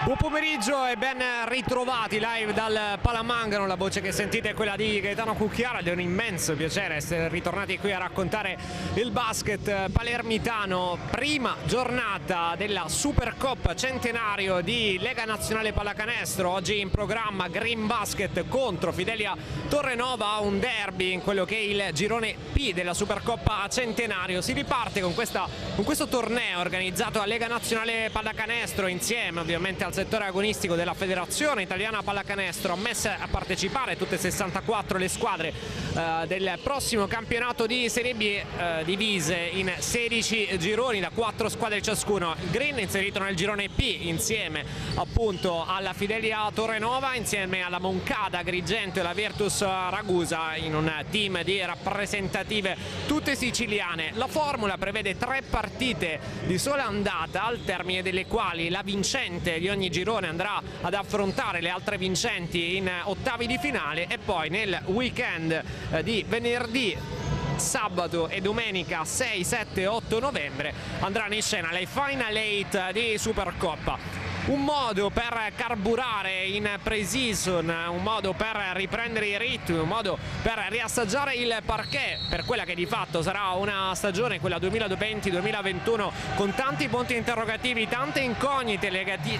Buon pomeriggio e ben ritrovati live dal Palamangano. La voce che sentite è quella di Gaetano Cucchiara ed è un immenso piacere essere ritornati qui a raccontare il basket palermitano. Prima giornata della Supercoppa centenario di Lega Nazionale Pallacanestro. Oggi in programma Green Basket contro Fidelia Torrenova, un derby in quello che è il girone P della Supercoppa centenario. Si riparte con questo torneo organizzato a Lega Nazionale Pallacanestro insieme ovviamente al settore agonistico della Federazione Italiana Pallacanestro, ammesse a partecipare tutte 64 le squadre del prossimo campionato di Serie B, divise in 16 gironi da 4 squadre ciascuno. Il Green inserito nel girone P insieme appunto alla Fidelia Torrenova, insieme alla Moncada Agrigento e la Virtus Ragusa, in un team di rappresentative tutte siciliane. La formula prevede 3 partite di sola andata, al termine delle quali la vincente di ogni girone andrà ad affrontare le altre vincenti in ottavi di finale, e poi nel weekend di venerdì, sabato e domenica 6, 7 e 8 novembre andranno in scena le Final 8 di Supercoppa. Un modo per carburare in pre-season, un modo per riprendere i ritmi, un modo per riassaggiare il parquet per quella che di fatto sarà una stagione, quella 2020-2021, con tanti punti interrogativi, tante incognite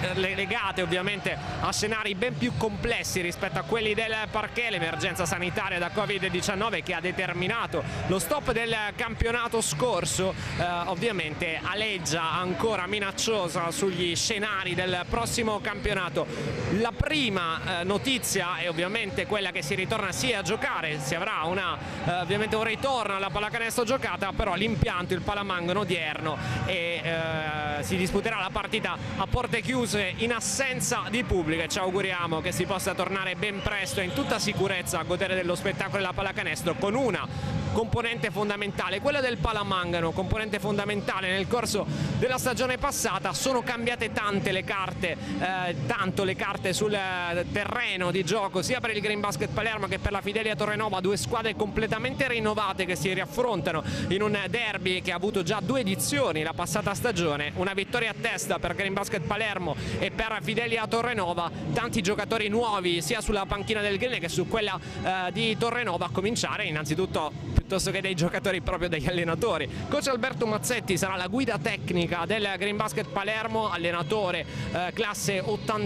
legate ovviamente a scenari ben più complessi rispetto a quelli del parquet. L'emergenza sanitaria da Covid-19 che ha determinato lo stop del campionato scorso ovviamente aleggia ancora minacciosa sugli scenari del prossimo campionato. La prima notizia è ovviamente quella che si ritorna sia a giocare, si avrà ovviamente un ritorno alla pallacanestro giocata, però l'impianto, il Palamangano odierno, e si disputerà la partita a porte chiuse in assenza di pubblico, e ci auguriamo che si possa tornare ben presto in tutta sicurezza a godere dello spettacolo della pallacanestro, con una componente fondamentale, quella del Palamangano, componente fondamentale nel corso della stagione passata. Sono cambiate tante le carte, tanto le carte sul terreno di gioco sia per il Green Basket Palermo che per la Fidelia Torrenova, due squadre completamente rinnovate che si riaffrontano in un derby che ha avuto già 2 edizioni la passata stagione. Una vittoria a testa per Green Basket Palermo e per Fidelia Torrenova, tanti giocatori nuovi sia sulla panchina del Green che su quella di Torrenova, a cominciare innanzitutto piuttosto che dei giocatori proprio degli allenatori. Coach Alberto Mazzetti sarà la guida tecnica del Green Basket Palermo, allenatore classe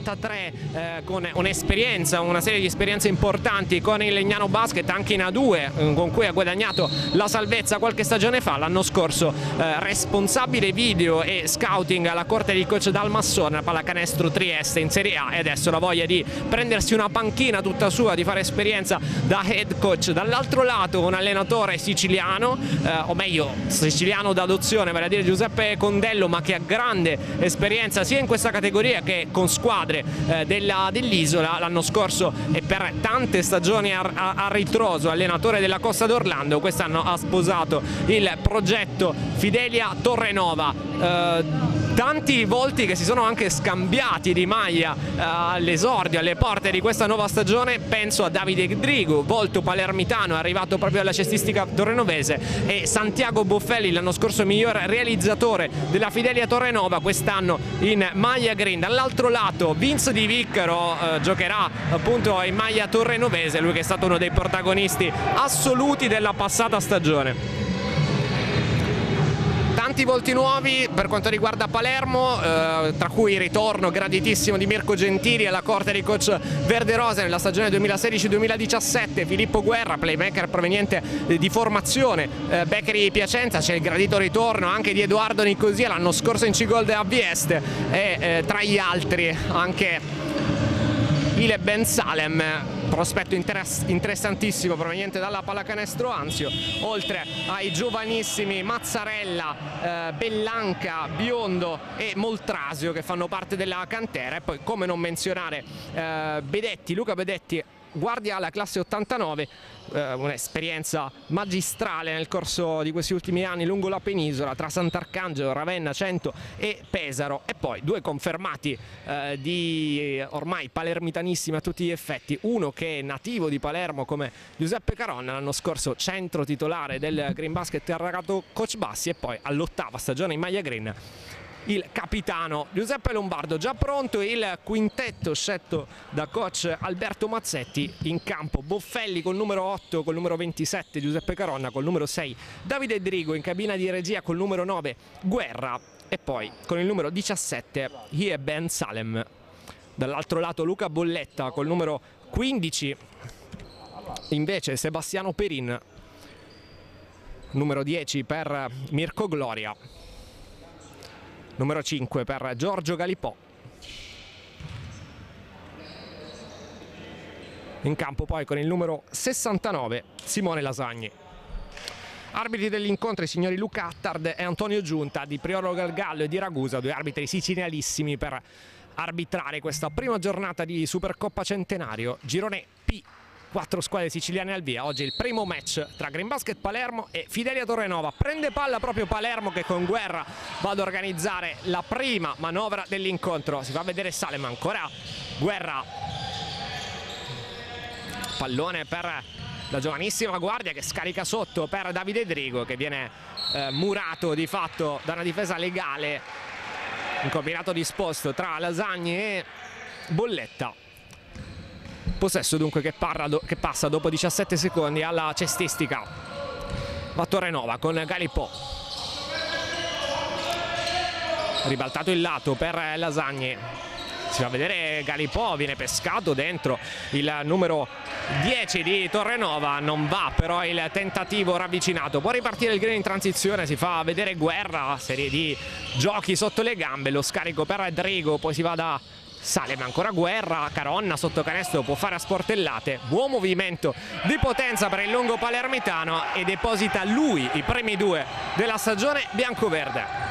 83 con un'esperienza, una serie di esperienze importanti con il Legnano Basket, anche in A2 con cui ha guadagnato la salvezza qualche stagione fa. L'anno scorso responsabile video e scouting alla corte di coach Dalmassone a Pallacanestro Trieste in Serie A, e adesso la voglia di prendersi una panchina tutta sua, di fare esperienza da head coach. Dall'altro lato un allenatore siciliano, o meglio siciliano d'adozione, vale a dire Giuseppe Condello, ma che ha grande esperienza sia in questa categoria che con squadre dell'isola. L'anno scorso e per tante stagioni a ritroso allenatore della Costa d'Orlando, quest'anno ha sposato il progetto Fidelia Torrenova. Tanti volti che si sono anche scambiati di maglia all'esordio, alle porte di questa nuova stagione. Penso a Davide Drigo, volto palermitano, arrivato proprio alla cestistica torrenovese, e Santiago Boffelli, l'anno scorso miglior realizzatore della Fidelia Torrenova, quest'anno in maglia green. Dall'altro lato Vince Di Viccaro giocherà appunto in maglia torrenovese, lui che è stato uno dei protagonisti assoluti della passata stagione. Tanti volti nuovi per quanto riguarda Palermo, tra cui il ritorno graditissimo di Mirko Gentili alla corte di coach Verderosa nella stagione 2016-2017, Filippo Guerra, playmaker proveniente di formazione Beccheri Piacenza. C'è il gradito ritorno anche di Edoardo Nicosia, l'anno scorso in C-Gold a Vieste, e tra gli altri anche Ile Ben Salem, prospetto interessantissimo proveniente dalla Pallacanestro Anzio, oltre ai giovanissimi Mazzarella, Bellanca, Biondo e Moltrasio che fanno parte della cantera. E poi come non menzionare Bedetti, Luca Bedetti, guardia alla classe 89, un'esperienza magistrale nel corso di questi ultimi anni lungo la penisola tra Sant'Arcangelo, Ravenna, Cento e Pesaro, e poi 2 confermati di ormai palermitanissimi a tutti gli effetti, uno che è nativo di Palermo come Giuseppe Caronna, l'anno scorso centro titolare del Green Basket Terragato Coach Bassi, e poi all'8ª stagione in maglia green il capitano Giuseppe Lombardo. Già pronto il quintetto scelto da coach Alberto Mazzetti. In campo Boffelli col numero 8, col numero 27 Giuseppe Caronna, col numero 6 Davide Drigo, in cabina di regia col numero 9 Guerra e poi con il numero 17 Hie Ben Salem. Dall'altro lato Luca Bolletta col numero 15, invece Sebastiano Perin, numero 10 per Mirko Gloria, numero 5 per Giorgio Galipò. In campo poi con il numero 69 Simone Lasagni. Arbitri degli incontri signori Luca Attard e Antonio Giunta di Priolo Galgallo e di Ragusa, due arbitri sicilianissimi per arbitrare questa prima giornata di Supercoppa Centenario. Girone P, 4 squadre siciliane al via. Oggi il primo match tra Green Basket Palermo e Fidelia Torrenova. Prende palla proprio Palermo, che con Guerra va ad organizzare la prima manovra dell'incontro. Si fa vedere Salem, ancora Guerra, pallone per la giovanissima guardia che scarica sotto per Davide Drigo, che viene murato di fatto da una difesa legale. Un combinato disposto tra Lasagni e Bolletta. Possesso dunque che passa dopo 17 secondi alla cestistica. Va Torrenova con Galipò. Ribaltato il lato per Lasagni. Si fa vedere Galipò, viene pescato dentro il numero 10 di Torrenova, non va però il tentativo ravvicinato. Può ripartire il Green in transizione, si fa vedere Guerra, serie di giochi sotto le gambe, lo scarico per Drigo, poi si va da Salem, ancora Guerra, Caronna sotto canestro, può fare a sportellate, buon movimento di potenza per il lungo palermitano e deposita lui i primi 2 della stagione biancoverde.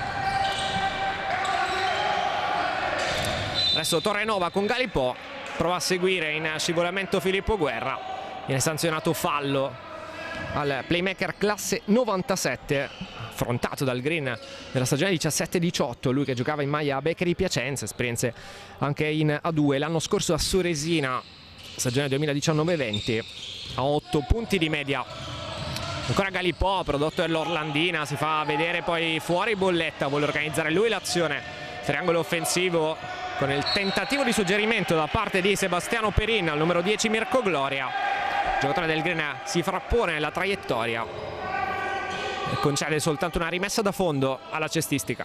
Adesso Torrenova con Galipò, prova a seguire in scivolamento Filippo Guerra, viene sanzionato fallo al playmaker classe 97, affrontato dal Green nella stagione 17-18, lui che giocava in maglia Beccheri Piacenza, esperienze anche in A2, l'anno scorso a Soresina, stagione 2019-20, a 8 punti di media. Ancora Galipò, prodotto dell'Orlandina, si fa vedere poi fuori Bolletta, vuole organizzare lui l'azione, triangolo offensivo con il tentativo di suggerimento da parte di Sebastiano Perin al numero 10 Mirko Gloria. Il giocatore del Green si frappone nella traiettoria e concede soltanto una rimessa da fondo alla cestistica.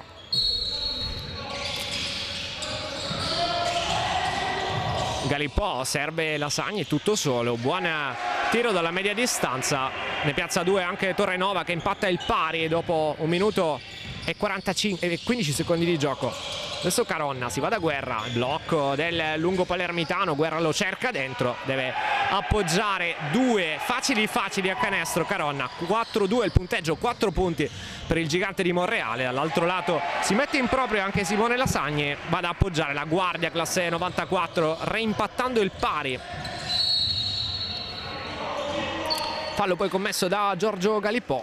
Galipò serve Lasagni tutto solo, buon tiro dalla media distanza, ne piazza 2 anche Torrenova che impatta il pari dopo 1 minuto e 15 secondi di gioco. Adesso Caronna, si va da Guerra, blocco del lungo palermitano, Guerra lo cerca dentro, deve appoggiare 2 facili a canestro Caronna, 4-2 il punteggio, 4 punti per il gigante di Monreale. Dall'altro lato si mette in proprio anche Simone Lasagni, va ad appoggiare la guardia classe 94 reimpattando il pari. Fallo poi commesso da Giorgio Galipò.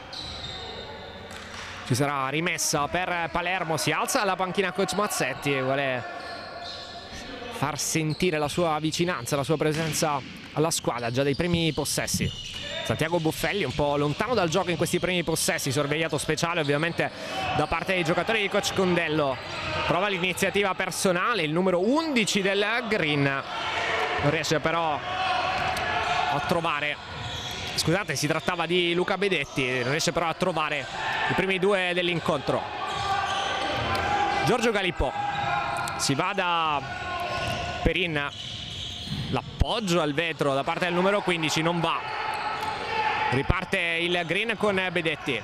Ci sarà rimessa per Palermo, si alza dalla panchina coach Mazzetti e vuole far sentire la sua vicinanza, la sua presenza alla squadra già dai primi possessi. Santiago Buffelli un po' lontano dal gioco in questi primi possessi, sorvegliato speciale ovviamente da parte dei giocatori di coach Condello. Prova l'iniziativa personale, il numero 11 del Green, non riesce però a trovare. Scusate, si trattava di Luca Bedetti, non riesce però a trovare i primi 2 dell'incontro. Giorgio Galipò, si va da Perin, l'appoggio al vetro da parte del numero 15, non va. Riparte il Green con Bedetti.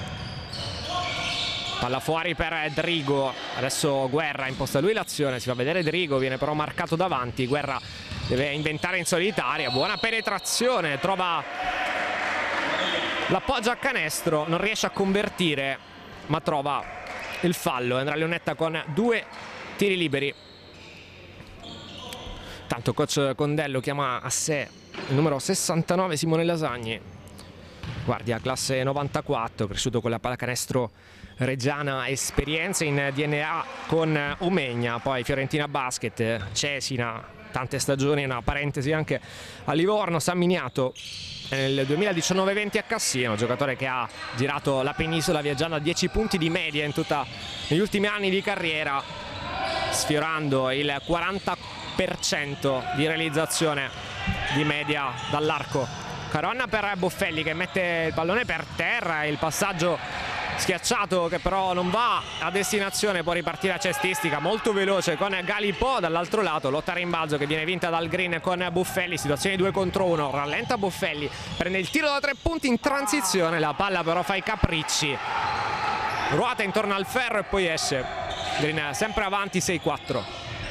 Palla fuori per Drigo, adesso Guerra imposta lui l'azione, si fa vedere Drigo, viene però marcato davanti, Guerra deve inventare in solitaria, buona penetrazione, trova l'appoggio a canestro, non riesce a convertire ma trova il fallo. Andrea Leonetta con 2 tiri liberi. Tanto coach Condello chiama a sé il numero 69 Simone Lasagni, guardia classe 94, cresciuto con la pallacanestro reggiana, esperienze in DNA con Omegna, poi Fiorentina Basket, Cesina, tante stagioni, una parentesi anche a Livorno, San Miniato nel 2019-20 a Cassino, giocatore che ha girato la penisola viaggiando a 10 punti di media negli ultimi anni di carriera, sfiorando il 40% di realizzazione di media dall'arco. Caronna per Boffelli che mette il pallone per terra, il passaggio schiacciato che però non va a destinazione, può ripartire a cestistica molto veloce con Galipò. Dall'altro lato lotta a rimbalzo che viene vinta dal Green con Boffelli, situazione 2 contro 1, rallenta Boffelli, prende il tiro da 3 punti in transizione, la palla però fa i capricci, ruota intorno al ferro e poi esce. Green sempre avanti 6-4.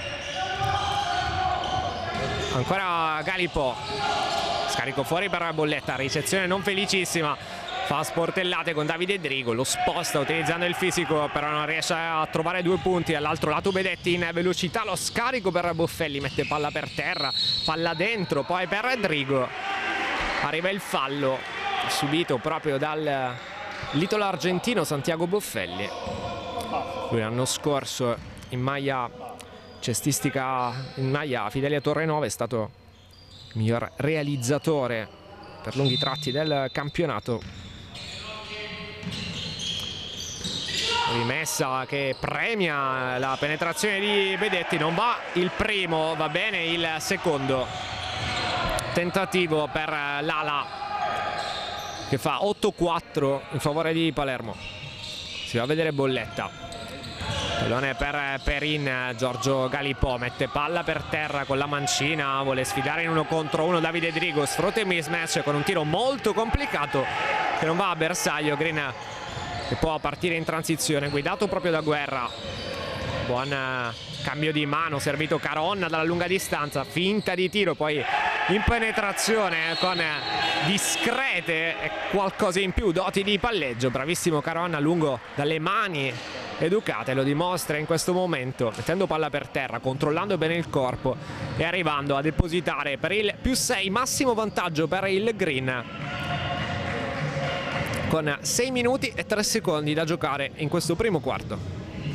Ancora Galipò, scarico fuori per Bolletta, ricezione non felicissima, fa sportellate con Davide Drigo, lo sposta utilizzando il fisico, però non riesce a trovare 2 punti. All'altro lato Bedetti in velocità, lo scarico per Boffelli, mette palla per terra, palla dentro, poi per Drigo arriva il fallo subito proprio dal l'italo argentino Santiago Boffelli. Lui l'anno scorso in maglia cestistica, in maglia Fidelia Torrenova, è stato il miglior realizzatore per lunghi tratti del campionato. Rimessa che premia la penetrazione di Bedetti, non va il primo, va bene il secondo tentativo per l'ala che fa 8-4 in favore di Palermo. Si va a vedere Bolletta, pallone per Perin, Giorgio Galipò mette palla per terra con la mancina, vuole sfidare in 1 contro 1 Davide Drigo, sfrutta il mismatch con un tiro molto complicato che non va a bersaglio. Green che può partire in transizione, guidato proprio da Guerra, buon cambio di mano, servito Caronna dalla lunga distanza, finta di tiro, poi in penetrazione con discrete e qualcosa in più doti di palleggio. Bravissimo Caronna, lungo dalle mani educate, lo dimostra in questo momento, mettendo palla per terra, controllando bene il corpo e arrivando a depositare per il +6, massimo vantaggio per il Green, con 6 minuti e 3 secondi da giocare in questo primo quarto.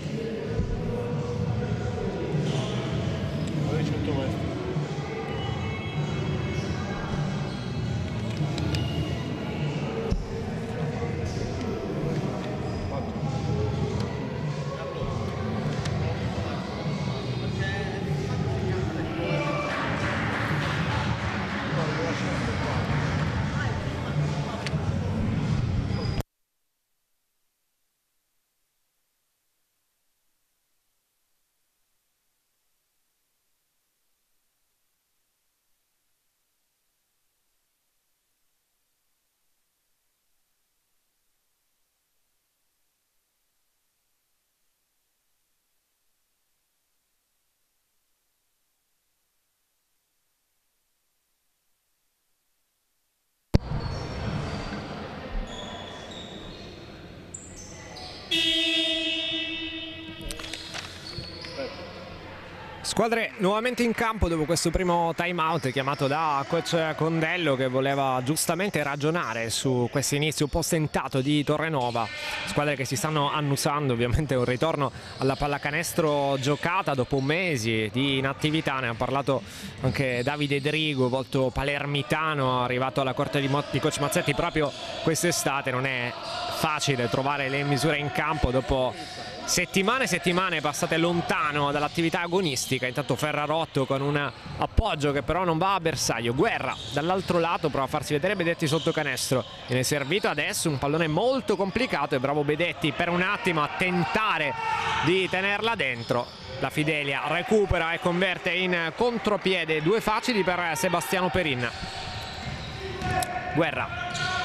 Squadre nuovamente in campo dopo questo primo time out chiamato da coach Condello, che voleva giustamente ragionare su questo inizio un po' stentato di Torrenova. Squadre che si stanno annusando ovviamente un ritorno alla pallacanestro giocata dopo mesi di inattività. Ne ha parlato anche Davide Drigo, volto palermitano, arrivato alla corte di coach Mazzetti proprio quest'estate. Non è facile trovare le misure in campo dopo settimane e settimane passate lontano dall'attività agonistica. Intanto Ferrarotto con un appoggio che però non va a bersaglio. Guerra dall'altro lato prova a farsi vedere, Bedetti sotto canestro, viene servito adesso un pallone molto complicato e bravo Bedetti per un attimo a tentare di tenerla dentro. La Fidelia recupera e converte in contropiede, 2 facili per Sebastiano Perin. Guerra,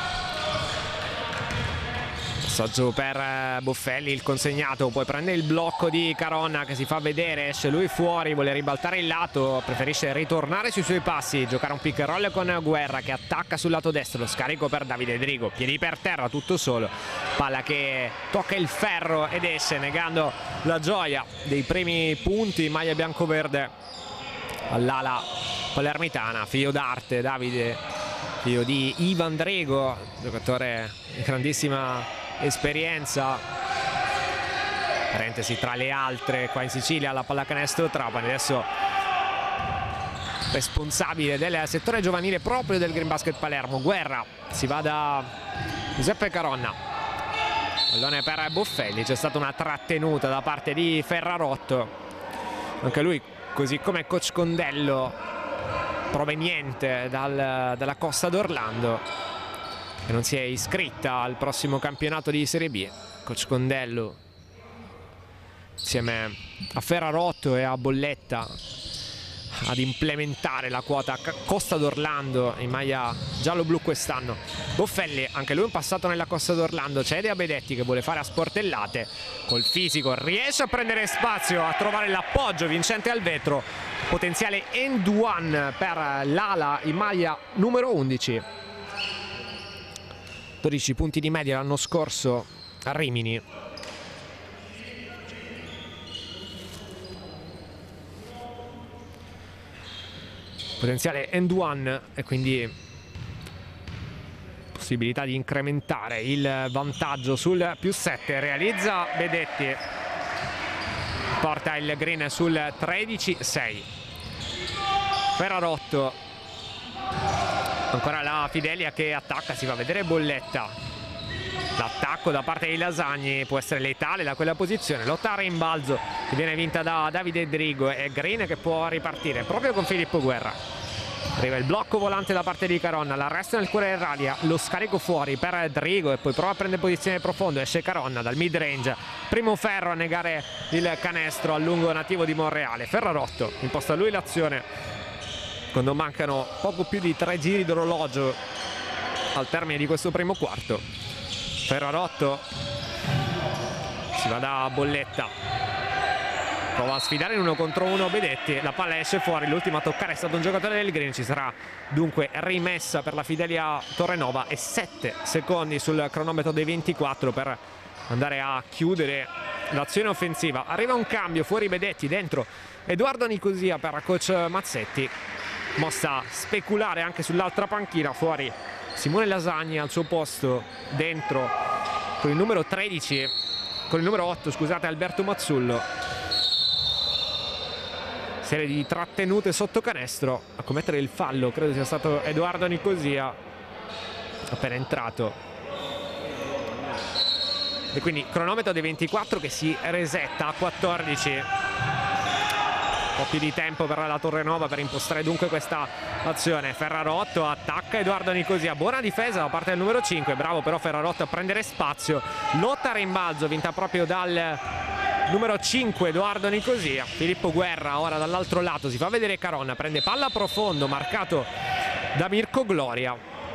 passaggio per Boffelli, il consegnato, poi prende il blocco di Caronna che si fa vedere, esce lui fuori, vuole ribaltare il lato, preferisce ritornare sui suoi passi, giocare un pick and roll con Guerra che attacca sul lato destro, lo scarico per Davide Drigo, piedi per terra tutto solo, palla che tocca il ferro ed esce, negando la gioia dei primi punti in maglia bianco-verde all'ala palermitana. Figlio d'arte Davide, figlio di Ivan Drigo, giocatore di grandissima esperienza, parentesi tra le altre qua in Sicilia, alla pallacanestro Trapani. Adesso responsabile del settore giovanile proprio del Green Basket Palermo. Guerra, si va da Giuseppe Caronna, pallone per Boffelli, c'è stata una trattenuta da parte di Ferrarotto, anche lui così come coach Condello proveniente dalla Costa d'Orlando, che non si è iscritta al prossimo campionato di Serie B. Coach Condello insieme a Ferrarotto e a Bolletta ad implementare la quota Costa d'Orlando in maglia giallo-blu quest'anno. Boffelli, anche lui un passato nella Costa d'Orlando, cede a Bedetti che vuole fare a sportellate, col fisico riesce a prendere spazio, a trovare l'appoggio vincente al vetro, potenziale end one per l'ala in maglia numero 11. 12 punti di media l'anno scorso a Rimini. Potenziale end one e quindi possibilità di incrementare il vantaggio sul +7. Realizza Bedetti, porta il Green sul 13-6. Ferrarotto, ancora la Fidelia che attacca, si va a vedere Bolletta. L'attacco da parte dei Lasagni può essere letale da quella posizione, lotta a rimbalzo che viene vinta da Davide Drigo e Green che può ripartire proprio con Filippo Guerra. Arriva il blocco volante da parte di Caronna, l'arresto nel cuore dell'area, lo scarico fuori per Drigo e poi prova a prendere posizione profondo, esce Caronna dal mid range, primo ferro a negare il canestro al lungo nativo di Monreale. Ferrarotto imposta lui l'azione quando mancano poco più di 3 giri d'orologio al termine di questo primo quarto. Ferrarotto si va da Bolletta, prova a sfidare in 1 contro 1 Bedetti, la palla esce fuori, l'ultimo a toccare è stato un giocatore del Green, ci sarà dunque rimessa per la Fidelia Torrenova e 7 secondi sul cronometro dei 24 per andare a chiudere l'azione offensiva. Arriva un cambio, fuori Bedetti, dentro Edoardo Nicosia per coach Mazzetti, mossa speculare anche sull'altra panchina, fuori Simone Lasagni al suo posto, dentro con il numero 13, con il numero 8 scusate, Alberto Mazzullo. Serie di trattenute sotto canestro, a commettere il fallo credo sia stato Edoardo Nicosia, appena entrato, e quindi cronometro dei 24 che si resetta a 14. Un po' più di tempo per la Torrenova per impostare dunque questa azione. Ferrarotto attacca Edoardo Nicosia, buona difesa da parte del numero 5, bravo però Ferrarotto a prendere spazio, lotta a rimbalzo vinta proprio dal numero 5 Edoardo Nicosia. Filippo Guerra ora dall'altro lato, si fa vedere Caronna, prende palla profondo, marcato da Mirko Gloria,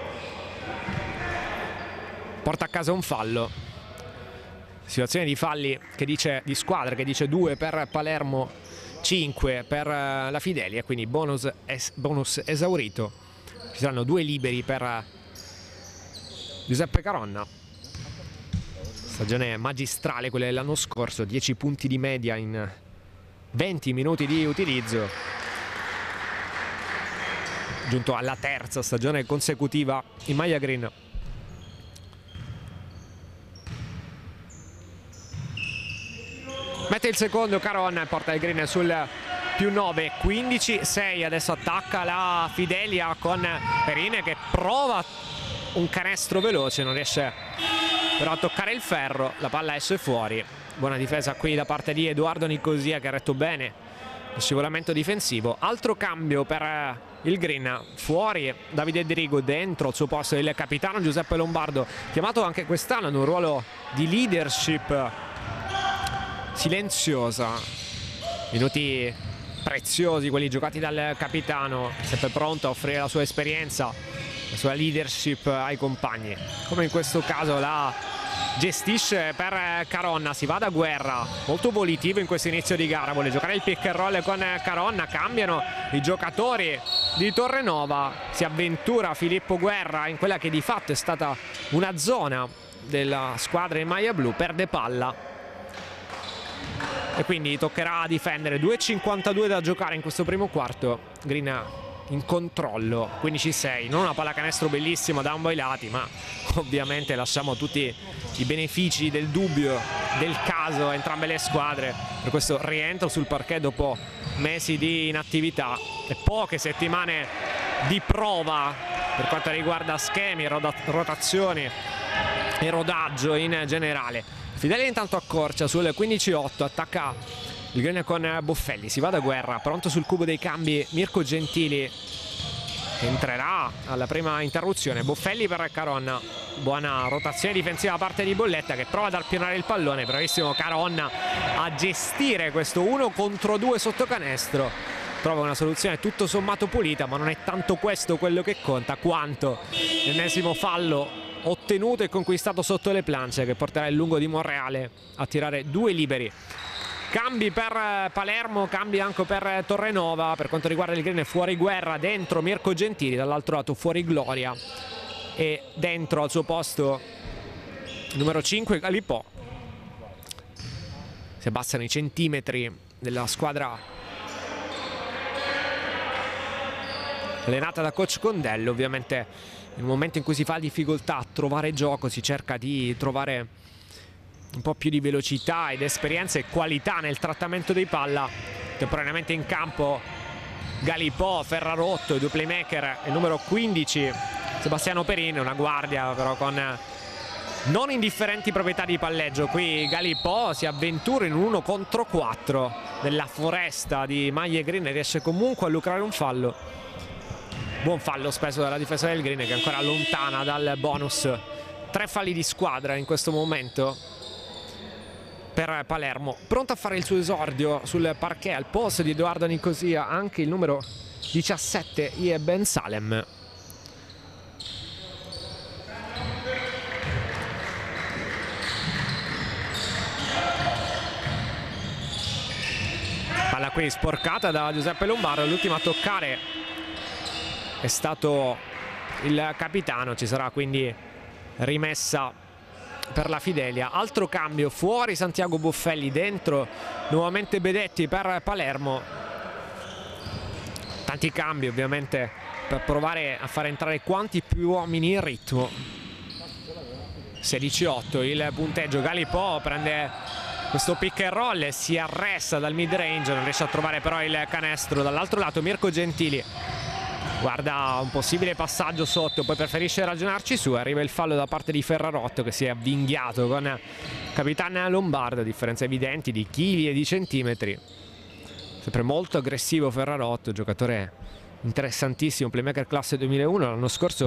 porta a casa un fallo. Situazione di falli che dice, di squadra che dice 2 per Palermo, 5 per la Fidelia, quindi bonus esaurito. Ci saranno 2 liberi per Giuseppe Caronna. Stagione magistrale quella dell'anno scorso, 10 punti di media in 20 minuti di utilizzo, giunto alla terza stagione consecutiva in maglia green. Mette il secondo Caronna e porta il Green sul +9, 15-6. Adesso attacca la Fidelia con Perine che prova un canestro veloce, non riesce però a toccare il ferro, la palla esce fuori. Buona difesa qui da parte di Edoardo Nicosia che ha retto bene lo scivolamento difensivo. Altro cambio per il Green, fuori Davide Drigo, dentro al suo posto il capitano Giuseppe Lombardo, chiamato anche quest'anno in un ruolo di leadership silenziosa. Minuti preziosi quelli giocati dal capitano, sempre pronto a offrire la sua esperienza, la sua leadership ai compagni, come in questo caso la gestisce per Caronna. Si va da Guerra, molto volitivo in questo inizio di gara, vuole giocare il pick and roll con Caronna, cambiano i giocatori di Torrenova, si avventura Filippo Guerra in quella che di fatto è stata una zona della squadra in maglia blu, perde palla e quindi toccherà difendere. 2,52 da giocare in questo primo quarto. Green in controllo, 15-6, non una pallacanestro bellissima da ambo i lati, ma ovviamente lasciamo tutti i benefici del dubbio, del caso a entrambe le squadre per questo rientro sul parquet dopo mesi di inattività e poche settimane di prova per quanto riguarda schemi, rotazioni e rodaggio in generale. Fidelia intanto accorcia sul 15-8, attacca il Green con Boffelli, si va da guerra, pronto sul cubo dei cambi Mirko Gentili, entrerà alla prima interruzione. Boffelli per Caronna, buona rotazione difensiva da parte di Bolletta che prova ad arpionare il pallone, bravissimo Caronna a gestire questo 1 contro 2 sotto canestro, trova una soluzione tutto sommato pulita, ma non è tanto questo quello che conta quanto l'ennesimo fallo ottenuto e conquistato sotto le planche che porterà il lungo di Monreale a tirare 2 liberi. Cambi per Palermo, cambi anche per Torrenova. Per quanto riguarda il Green è fuori guerra, dentro Mirko Gentili, dall'altro lato fuori Gloria e dentro al suo posto numero 5 Galipò. Si abbassano i centimetri della squadra allenata da coach Condello. Ovviamente nel momento in cui si fa difficoltà a trovare gioco si cerca di trovare un po' più di velocità ed esperienza e qualità nel trattamento dei palla. Temporaneamente in campo Galipò, Ferrarotto, i due playmaker e il numero 15 Sebastiano Perin, una guardia però con non indifferenti proprietà di palleggio. Qui Galipò si avventura in un 1 contro 4 della foresta di maglie green e riesce comunque a lucrare un fallo. Buon fallo speso dalla difesa del Green che è ancora lontana dal bonus. 3 falli di squadra in questo momento per Palermo. Pronto a fare il suo esordio sul parquet al posto di Edoardo Nicosia anche il numero 17 Ie Ben Salem. Palla qui sporcata da Giuseppe Lombardo, l'ultimo a toccare è stato il capitano, ci sarà quindi rimessa per la Fidelia. Altro cambio, fuori Santiago Boffelli, dentro nuovamente Bedetti per Palermo. Tanti cambi ovviamente per provare a far entrare quanti più uomini in ritmo. 16-8 il punteggio. Galipò prende questo pick and roll e si arresta dal mid range, non riesce a trovare però il canestro. Dall'altro lato Mirko Gentili guarda un possibile passaggio sotto, poi preferisce ragionarci su. Arriva il fallo da parte di Ferrarotto che si è avvinghiato con Capitan Lombardo, differenze evidenti di chili e di centimetri. Sempre molto aggressivo Ferrarotto, giocatore interessantissimo, playmaker classe 2001, l'anno scorso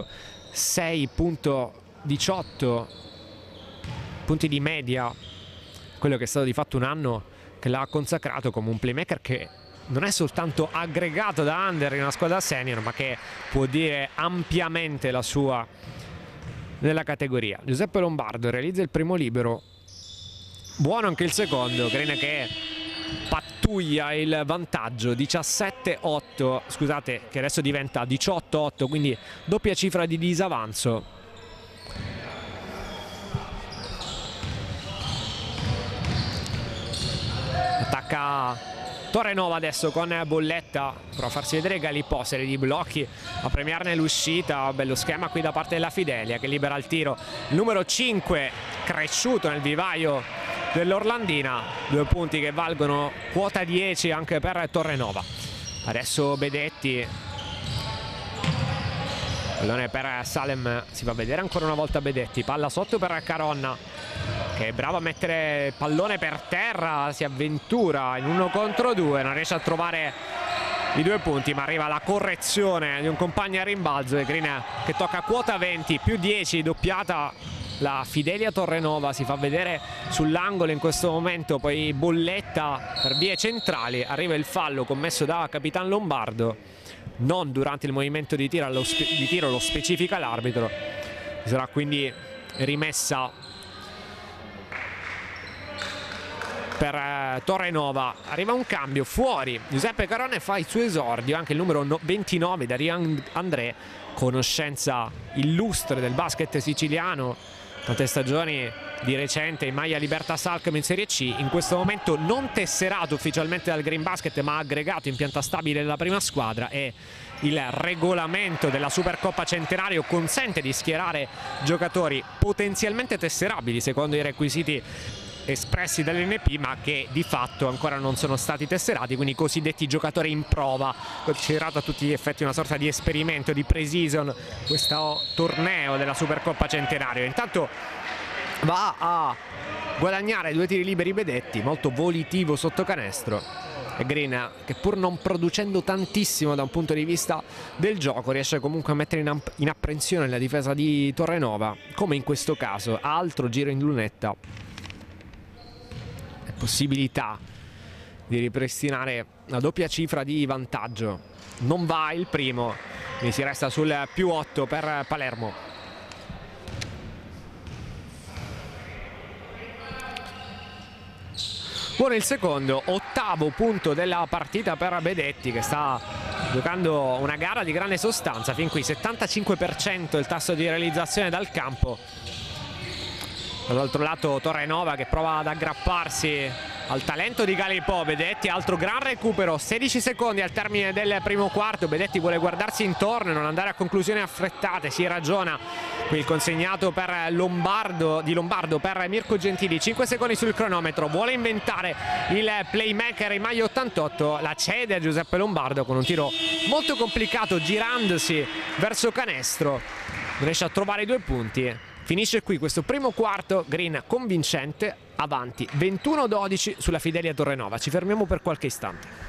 6.18 punti di media, quello che è stato di fatto un anno che l'ha consacrato come un playmaker che non è soltanto aggregato da under in una squadra senior, ma che può dire ampiamente la sua nella categoria. Giuseppe Lombardo realizza il primo libero, buono anche il secondo. Green che pattuglia il vantaggio, 17-8, scusate, che adesso diventa 18-8, quindi doppia cifra di disavanzo. Attacca Torrenova adesso con Bolletta, prova a farsi vedere Galipò, serie di blocchi a premiarne l'uscita. Bello schema qui da parte della Fidelia che libera il tiro. Il numero 5 cresciuto nel vivaio dell'Orlandina, 2 punti che valgono quota 10 anche per Torrenova. Adesso Bedetti, pallone per Salem, si va a vedere ancora una volta Bedetti, palla sotto per Caronna che è bravo a mettere pallone per terra, si avventura in 1 contro 2, non riesce a trovare i 2 punti, ma arriva la correzione di un compagno a rimbalzo e Green che tocca quota 20, più 10, doppiata la Fidelia Torrenova, si fa vedere sull'angolo in questo momento, poi Bolletta per vie centrali, arriva il fallo commesso da Capitan Lombardo, non durante il movimento di tiro, lo specifica l'arbitro, sarà quindi rimessa per Torrenova. Arriva un cambio, fuori Giuseppe Carone, fa il suo esordio anche il numero 29 Darian André, conoscenza illustre del basket siciliano, tante stagioni di recente in maglia Libertas Alchem in Serie C, in questo momento non tesserato ufficialmente dal Green Basket ma aggregato in pianta stabile della prima squadra, e il regolamento della Supercoppa Centenario consente di schierare giocatori potenzialmente tesserabili secondo i requisiti espressi dall'NP, ma che di fatto ancora non sono stati tesserati, quindi i cosiddetti giocatori in prova, considerato a tutti gli effetti una sorta di esperimento, di pre-season, questo torneo della Supercoppa Centenario. Intanto va a guadagnare 2 tiri liberi Bedetti, molto volitivo sotto canestro, e Green, che pur non producendo tantissimo da un punto di vista del gioco, riesce comunque a mettere in apprensione la difesa di Torrenova, come in questo caso. Altro giro in lunetta, possibilità di ripristinare la doppia cifra di vantaggio. Non va il primo, quindi si resta sul +8 per Palermo. Buono il secondo, 8° punto della partita per Bedetti, che sta giocando una gara di grande sostanza fin qui. 75% il tasso di realizzazione dal campo. Dall'altro lato Torrenova che prova ad aggrapparsi al talento di Galipò. Bedetti, altro gran recupero, 16 secondi al termine del primo quarto. Bedetti vuole guardarsi intorno e non andare a conclusioni affrettate, si ragiona. Qui il consegnato per Lombardo per Mirko Gentili, 5 secondi sul cronometro, vuole inventare il playmaker in maglia 88, la cede a Giuseppe Lombardo con un tiro molto complicato, girandosi verso canestro, non riesce a trovare i 2 punti. Finisce qui questo primo quarto, Green convincente, avanti 21-12 sulla Fidelia Torrenova. Ci fermiamo per qualche istante.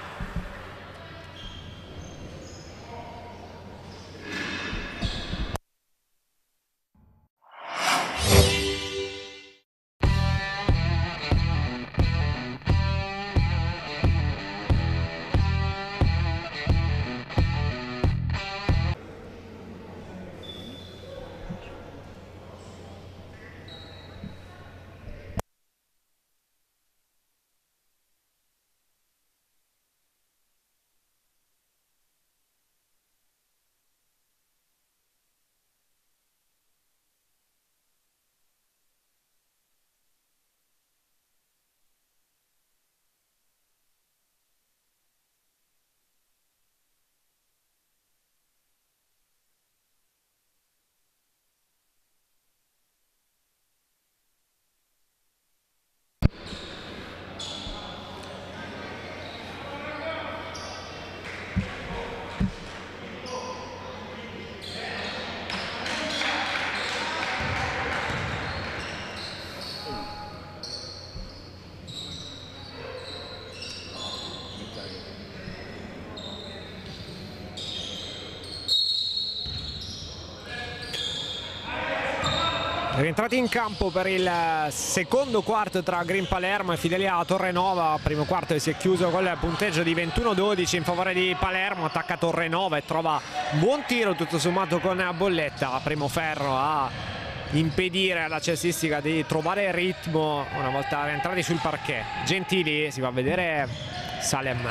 Rientrati in campo per il secondo quarto tra Green Palermo e Fidelia Torrenova. Primo quarto che si è chiuso col punteggio di 21-12 in favore di Palermo. Attacca Torrenova e trova un buon tiro tutto sommato con Bolletta. Primo ferro a impedire alla cestistica di trovare il ritmo una volta rientrati sul parquet. Gentili, si va a vedere Salem.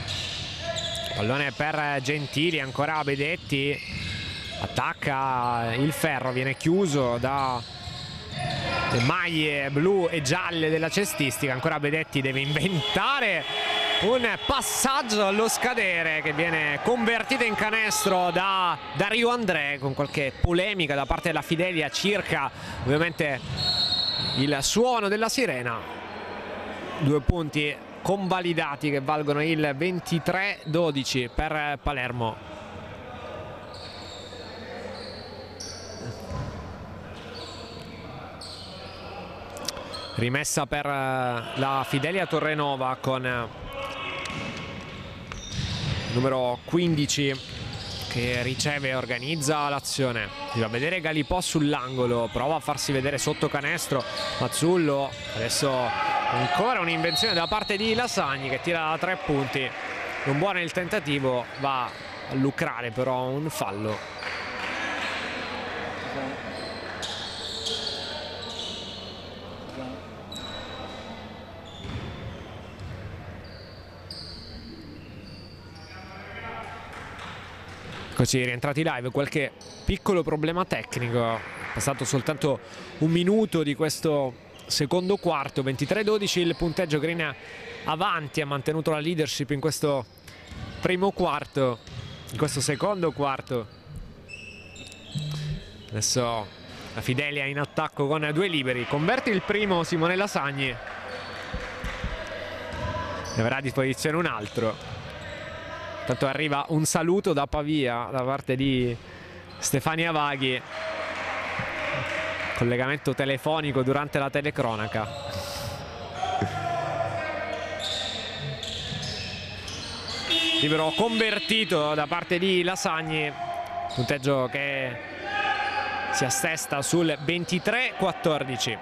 Pallone per Gentili, ancora Bedetti. Attacca il ferro, viene chiuso da le maglie blu e gialle della cestistica. Ancora Bedetti deve inventare un passaggio allo scadere che viene convertito in canestro da Dario André, con qualche polemica da parte della Fidelia circa ovviamente il suono della sirena. 2 punti convalidati che valgono il 23-12 per Palermo. Rimessa per la Fidelia Torrenova con il numero 15 che riceve e organizza l'azione. Si va a vedere Galipò sull'angolo, prova a farsi vedere sotto canestro Mazzullo. Adesso ancora un'invenzione da parte di Lasagni che tira da 3 punti. Non buono il tentativo, va a lucrare però un fallo. Così rientrati live, qualche piccolo problema tecnico passato soltanto un minuto di questo secondo quarto. 23-12 il punteggio, Green avanti, ha mantenuto la leadership in questo primo quarto, in questo secondo quarto. Adesso la Fidelia in attacco con 2 liberi, converte il primo Simone Lasagni, ne avrà a disposizione un altro. Intanto arriva un saluto da Pavia da parte di Stefania Vaghi, collegamento telefonico durante la telecronaca. Libero convertito da parte di Lasagni, punteggio che si assesta sul 23-14.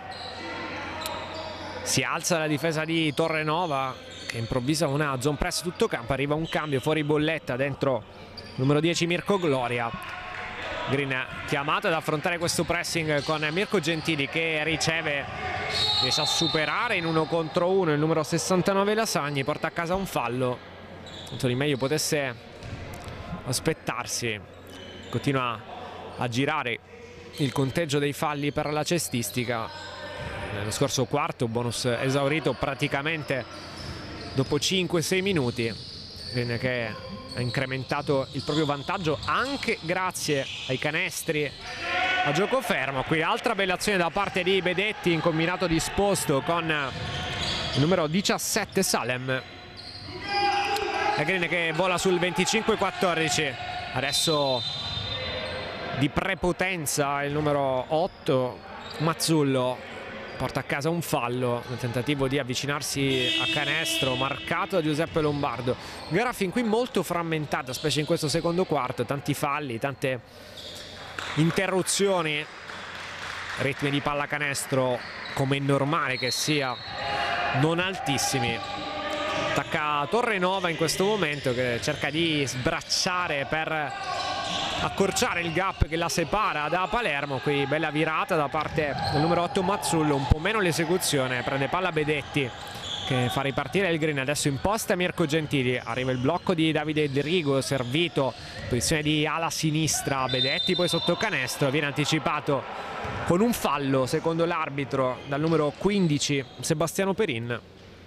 Si alza la difesa di Torrenova, che improvvisa una zone press tutto campo, arriva un cambio fuori bolletta dentro numero 10 Mirko Gloria. Green chiamato ad affrontare questo pressing con Mirko Gentili, che riceve, riesce a superare in 1 contro 1 il numero 69 Lasagni, porta a casa un fallo. Di meglio potesse aspettarsi. Continua a girare il conteggio dei falli per la cestistica. Nello scorso quarto bonus esaurito praticamente dopo 5-6 minuti. Green che ha incrementato il proprio vantaggio anche grazie ai canestri a gioco fermo. Qui altra bella azione da parte di Bedetti in combinato disposto con il numero 17 Salem. E Green che vola sul 25-14. Adesso di prepotenza il numero 8 Mazzullo porta a casa un fallo nel tentativo di avvicinarsi a canestro, marcato da Giuseppe Lombardo. Gara fin qui molto frammentata, specie in questo secondo quarto, tanti falli, tante interruzioni, ritmi di pallacanestro, come è normale che sia, non altissimi. Attacca Torrenova in questo momento, che cerca di sbracciare per accorciare il gap che la separa da Palermo. Qui bella virata da parte del numero 8 Mazzullo, un po' meno l'esecuzione, prende palla Bedetti che fa ripartire il Green. Adesso imposta Mirko Gentili, arriva il blocco di Davide De Rigo, servito, posizione di ala sinistra Bedetti, poi sotto canestro, viene anticipato con un fallo secondo l'arbitro dal numero 15 Sebastiano Perin.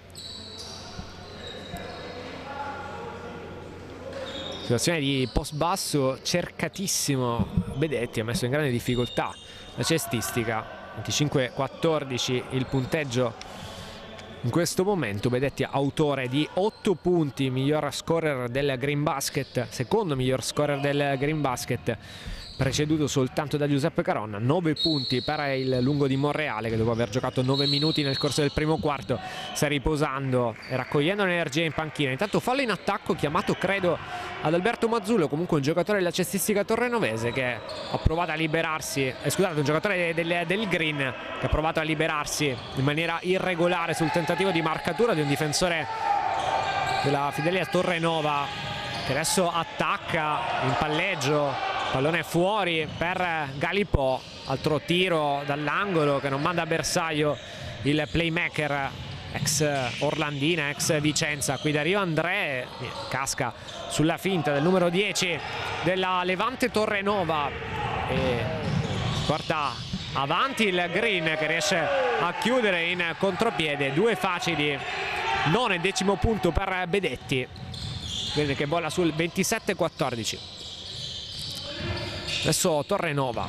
Situazione di post basso cercatissimo, Bedetti ha messo in grande difficoltà la cestistica. 25-14 il punteggio in questo momento. Bedetti autore di 8 punti, miglior scorer del Green Basket, secondo miglior scorer del Green Basket, preceduto soltanto da Giuseppe Caronna. 9 punti per il lungo di Monreale, che dopo aver giocato 9 minuti nel corso del primo quarto sta riposando e raccogliendo l'energia in panchina. Intanto fallo in attacco chiamato credo ad Alberto Mazzullo, comunque un giocatore della cestistica torrenovese che ha provato a liberarsi, scusate, un giocatore del Green che ha provato a liberarsi in maniera irregolare sul tentativo di marcatura di un difensore della Fidelia Torrenova, che adesso attacca in palleggio. Pallone fuori per Galipò, altro tiro dall'angolo che non manda a bersaglio il playmaker ex Orlandina, ex Vicenza. Qui Dario André casca sulla finta del numero 10 della Levante Torrenova e porta avanti il Green, che riesce a chiudere in contropiede. 2 facili, 9 e 10° punto per Bedetti. Green che vola sul 27-14. Adesso Torrenova,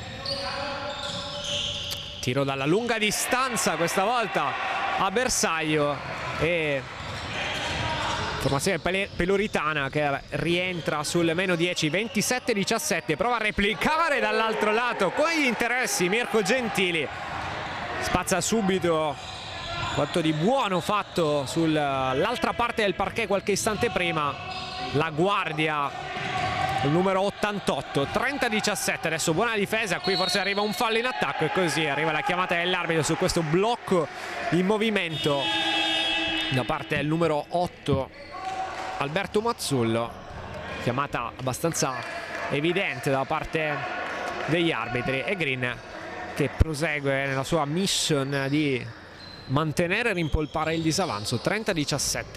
tiro dalla lunga distanza questa volta a bersaglio e formazione peloritana che rientra sul meno 10, 27-17. Prova a replicare dall'altro lato con gli interessi Mirko Gentili, spazza subito quanto di buono fatto sull'altra parte del parquet qualche istante prima la guardia, il numero 88. 30-17. Adesso buona difesa, qui forse arriva un fallo in attacco e così arriva la chiamata dell'arbitro su questo blocco in movimento da parte del numero 8 Alberto Mazzullo. Chiamata abbastanza evidente da parte degli arbitri e Green che prosegue nella sua mission di mantenere e rimpolpare il disavanzo. 30-17.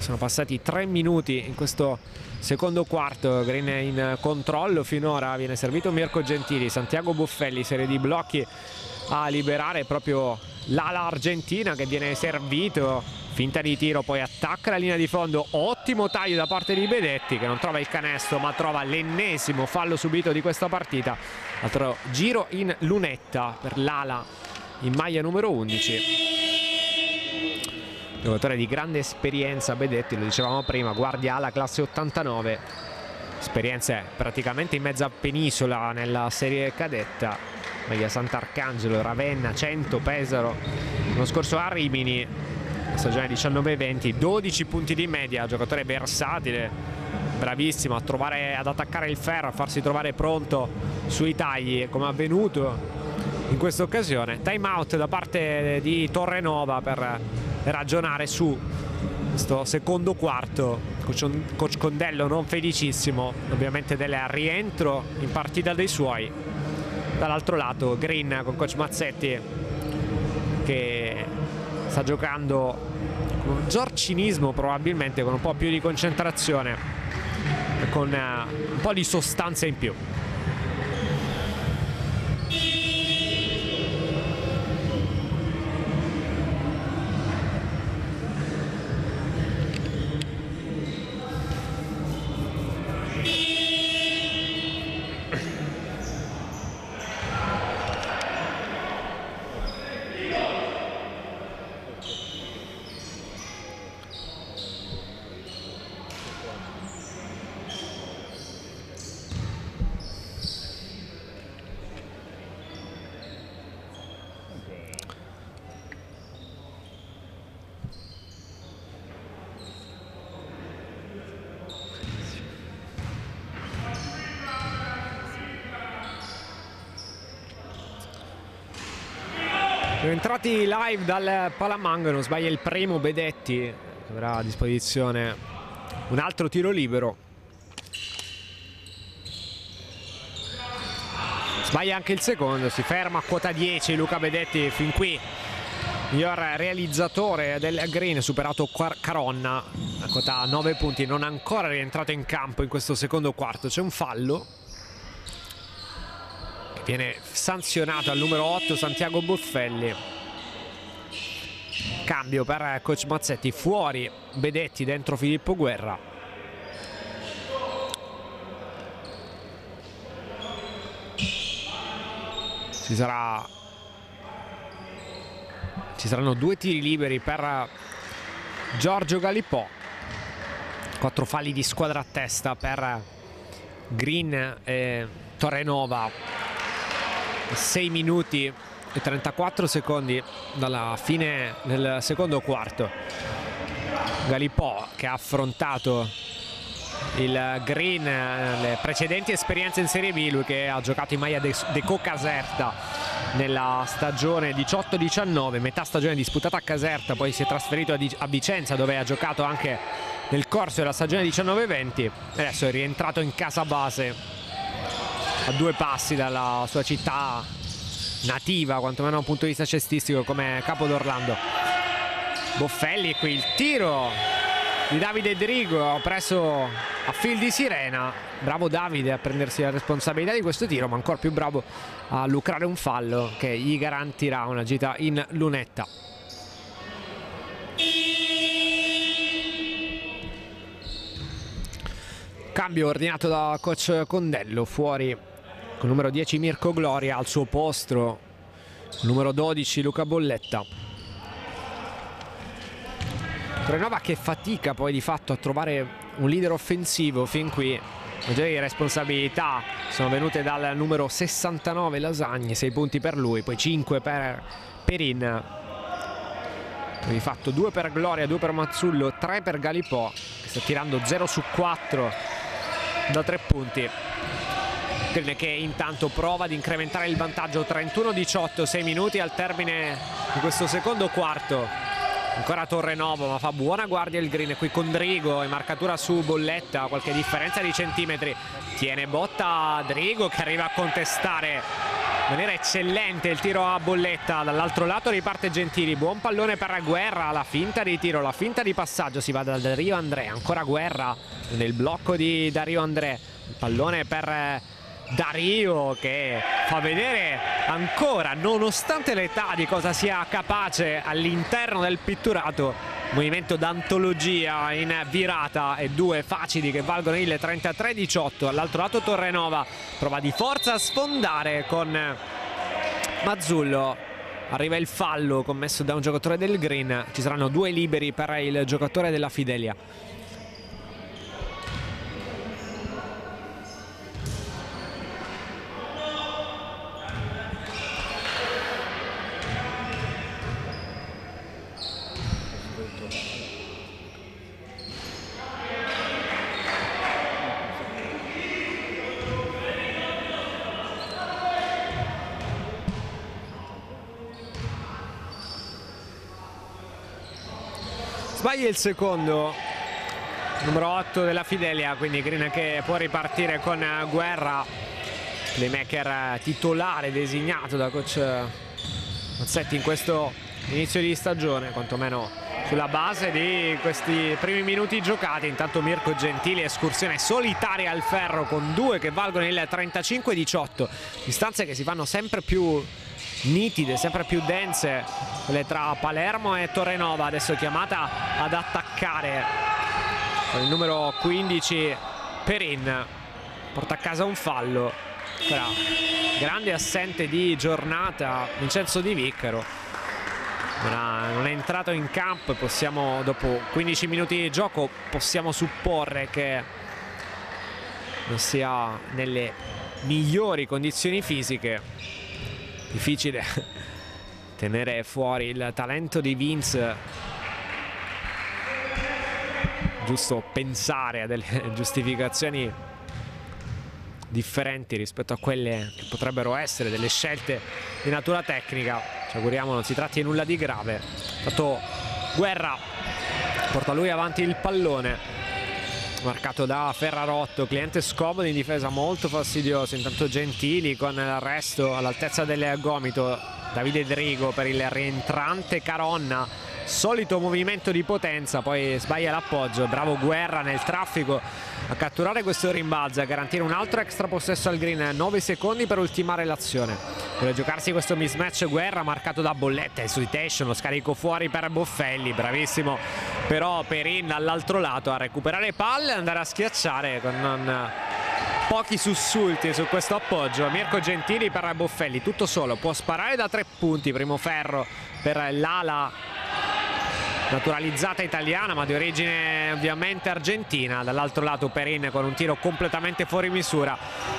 Sono passati 3 minuti in questo secondo quarto. Green è in controllo finora, viene servito Mirko Gentili, Santiago Buffelli, serie di blocchi a liberare proprio l'ala argentina che viene servito, finta di tiro, poi attacca la linea di fondo, ottimo taglio da parte di Bedetti che non trova il canestro ma trova l'ennesimo fallo subito di questa partita. Altro giro in lunetta per l'ala in maglia numero 11. Giocatore di grande esperienza Bedetti, lo dicevamo prima, guardia ala classe 89, esperienze praticamente in mezza penisola nella serie cadetta, media Sant'Arcangelo, Ravenna, Cento, Pesaro, l'anno scorso a Rimini, stagione 19-20, 12 punti di media, giocatore versatile, bravissimo a trovare, ad attaccare il ferro, a farsi trovare pronto sui tagli, come è avvenuto in questa occasione. Time out da parte di Torrenova per ragionare su questo secondo quarto. Coach Condello non felicissimo ovviamente del rientro in partita dei suoi. Dall'altro lato Green con coach Mazzetti che sta giocando con un giorcinismo, probabilmente con un po' più di concentrazione e con un po' di sostanza in più. Siamo entrati live dal Palamangano, sbaglia il primo Bedetti, che avrà a disposizione un altro tiro libero. Sbaglia anche il secondo, si ferma a quota 10 Luca Bedetti, fin qui miglior realizzatore del Green, superato Caronna, a quota 9 punti, non ancora rientrato in campo in questo secondo quarto. C'è un fallo che viene sanzionato al numero 8 Santiago Buffelli. Cambio per coach Mazzetti, fuori Bedetti, dentro Filippo Guerra. Ci saranno 2 tiri liberi per Giorgio Galipò, 4 falli di squadra a testa per Green e Torrenova, 6 minuti e 34 secondi dalla fine del secondo quarto. Galipò che ha affrontato il Green, le precedenti esperienze in Serie B, lui che ha giocato in maglia Deco Caserta nella stagione 18-19, metà stagione disputata a Caserta, poi si è trasferito a Vicenza dove ha giocato anche nel corso della stagione 19-20 e adesso è rientrato in casa base a 2 passi dalla sua città nativa, quantomeno da un punto di vista cestistico, come Capodorlando. Boffelli, e qui il tiro di Davide Drigo, preso a fil di sirena. Bravo Davide a prendersi la responsabilità di questo tiro, ma ancora più bravo a lucrare un fallo che gli garantirà una gita in lunetta. Cambio ordinato da coach Condello, fuori con il numero 10 Mirko Gloria, al suo posto il numero 12 Luca Bolletta. Torrenova che fatica poi di fatto a trovare un leader offensivo fin qui. Maggiori responsabilità sono venute dal numero 69 Lasagni, 6 punti per lui, poi 5 per Perin. Di fatto 2 per Gloria, 2 per Mazzullo, 3 per Galipò, che sta tirando 0 su 4 da 3 punti. Che intanto prova ad incrementare il vantaggio, 31-18, 6 minuti al termine di questo secondo quarto. Ancora Torrenova, ma fa buona guardia il Green qui con Drigo e marcatura su Bolletta, qualche differenza di centimetri. Tiene botta Drigo che arriva a contestare maniera eccellente il tiro a bolletta. Dall'altro lato riparte Gentili, buon pallone per Guerra, la finta di tiro, la finta di passaggio, si va da Dario André, ancora Guerra nel blocco di Dario André, il pallone per Dario che fa vedere ancora, nonostante l'età, di cosa sia capace all'interno del pitturato. Movimento d'antologia in virata e due facili che valgono il 33-18. All'altro lato Torrenova prova di forza a sfondare con Mazzullo, arriva il fallo commesso da un giocatore del Green, ci saranno due liberi per il giocatore della Fidelia. Sbaglia il secondo, numero 8 della Fidelia, quindi Green che può ripartire con Guerra, playmaker titolare designato da coach Mazzetti in questo inizio di stagione, quantomeno sulla base di questi primi minuti giocati. Intanto Mirko Gentili, escursione solitaria al ferro con due che valgono il 35-18, distanze che si fanno sempre più nitide, sempre più dense, quelle tra Palermo e Torrenova. Adesso chiamata ad attaccare con il numero 15 Perin, porta a casa un fallo. Ora, grande assente di giornata Vincenzo Di Viccaro, non è entrato in campo, possiamo, dopo 15 minuti di gioco, possiamo supporre che non sia nelle migliori condizioni fisiche. Difficile tenere fuori il talento di Vince, giusto pensare a delle giustificazioni differenti rispetto a quelle che potrebbero essere delle scelte di natura tecnica. Ci auguriamo non si tratti di nulla di grave. Intanto Guerra porta lui avanti il pallone, marcato da Ferrarotto, cliente scomodo in difesa, molto fastidioso. Intanto Gentili con l'arresto all'altezza del gomito, Davide Drigo per il rientrante Caronna, solito movimento di potenza, poi sbaglia l'appoggio. Bravo Guerra nel traffico a catturare questo rimbalzo, a garantire un altro extra possesso al Green. 9 secondi per ultimare l'azione, vuole giocarsi questo mismatch. Guerra marcato da Bolletta, hesitation, lo scarico fuori per Boffelli, bravissimo però Perin dall'altro lato a recuperare palle e andare a schiacciare con non pochi sussulti su questo appoggio. Mirko Gentili per Boffelli, tutto solo, può sparare da 3 punti, primo ferro per l'ala naturalizzata italiana ma di origine ovviamente argentina. Dall'altro lato Perin con un tiro completamente fuori misura,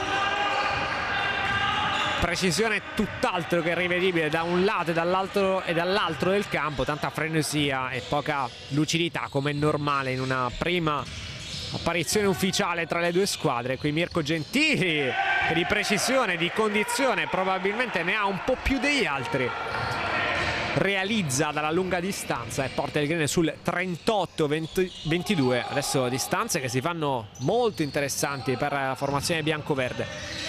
precisione tutt'altro che rivedibile da un lato e dall'altro del campo, tanta frenesia e poca lucidità come è normale in una prima apparizione ufficiale tra le due squadre. Qui Mirko Gentili che di precisione, di condizione probabilmente ne ha un po' più degli altri, realizza dalla lunga distanza e porta il Green sul 38-22. Adesso distanze che si fanno molto interessanti per la formazione biancoverde.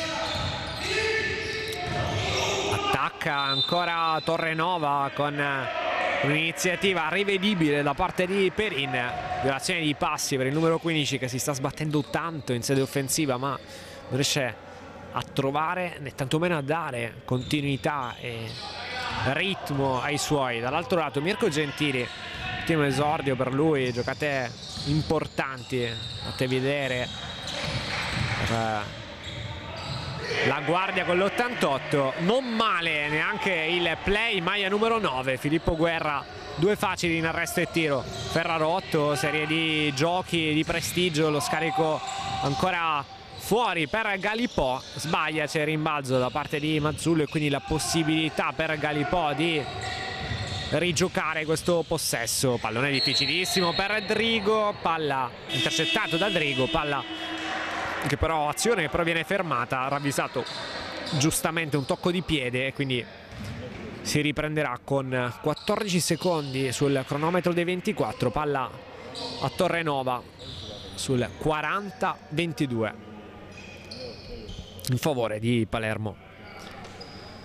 Attacca ancora Torrenova con un'iniziativa rivedibile da parte di Perin, violazione di passi per il numero 15 che si sta sbattendo tanto in sede offensiva ma non riesce a trovare né tantomeno a dare continuità e ritmo ai suoi. Dall'altro lato Mirko Gentili, ultimo esordio per lui, giocate importanti, fate vedere la guardia con l'88, non male neanche il play, maglia numero 9 Filippo Guerra, due facili in arresto e tiro. Ferrarotto, serie di giochi di prestigio, lo scarico ancora fuori per Galipò, sbaglia, c'è il rimbalzo da parte di Mazzullo e quindi la possibilità per Galipò di rigiocare questo possesso. Pallone difficilissimo per Drigo, palla intercettato da Drigo, palla che però azione che però viene fermata, ha ravvisato giustamente un tocco di piede e quindi si riprenderà con 14 secondi sul cronometro dei 24. Palla a Torrenova sul 40-22 in favore di Palermo.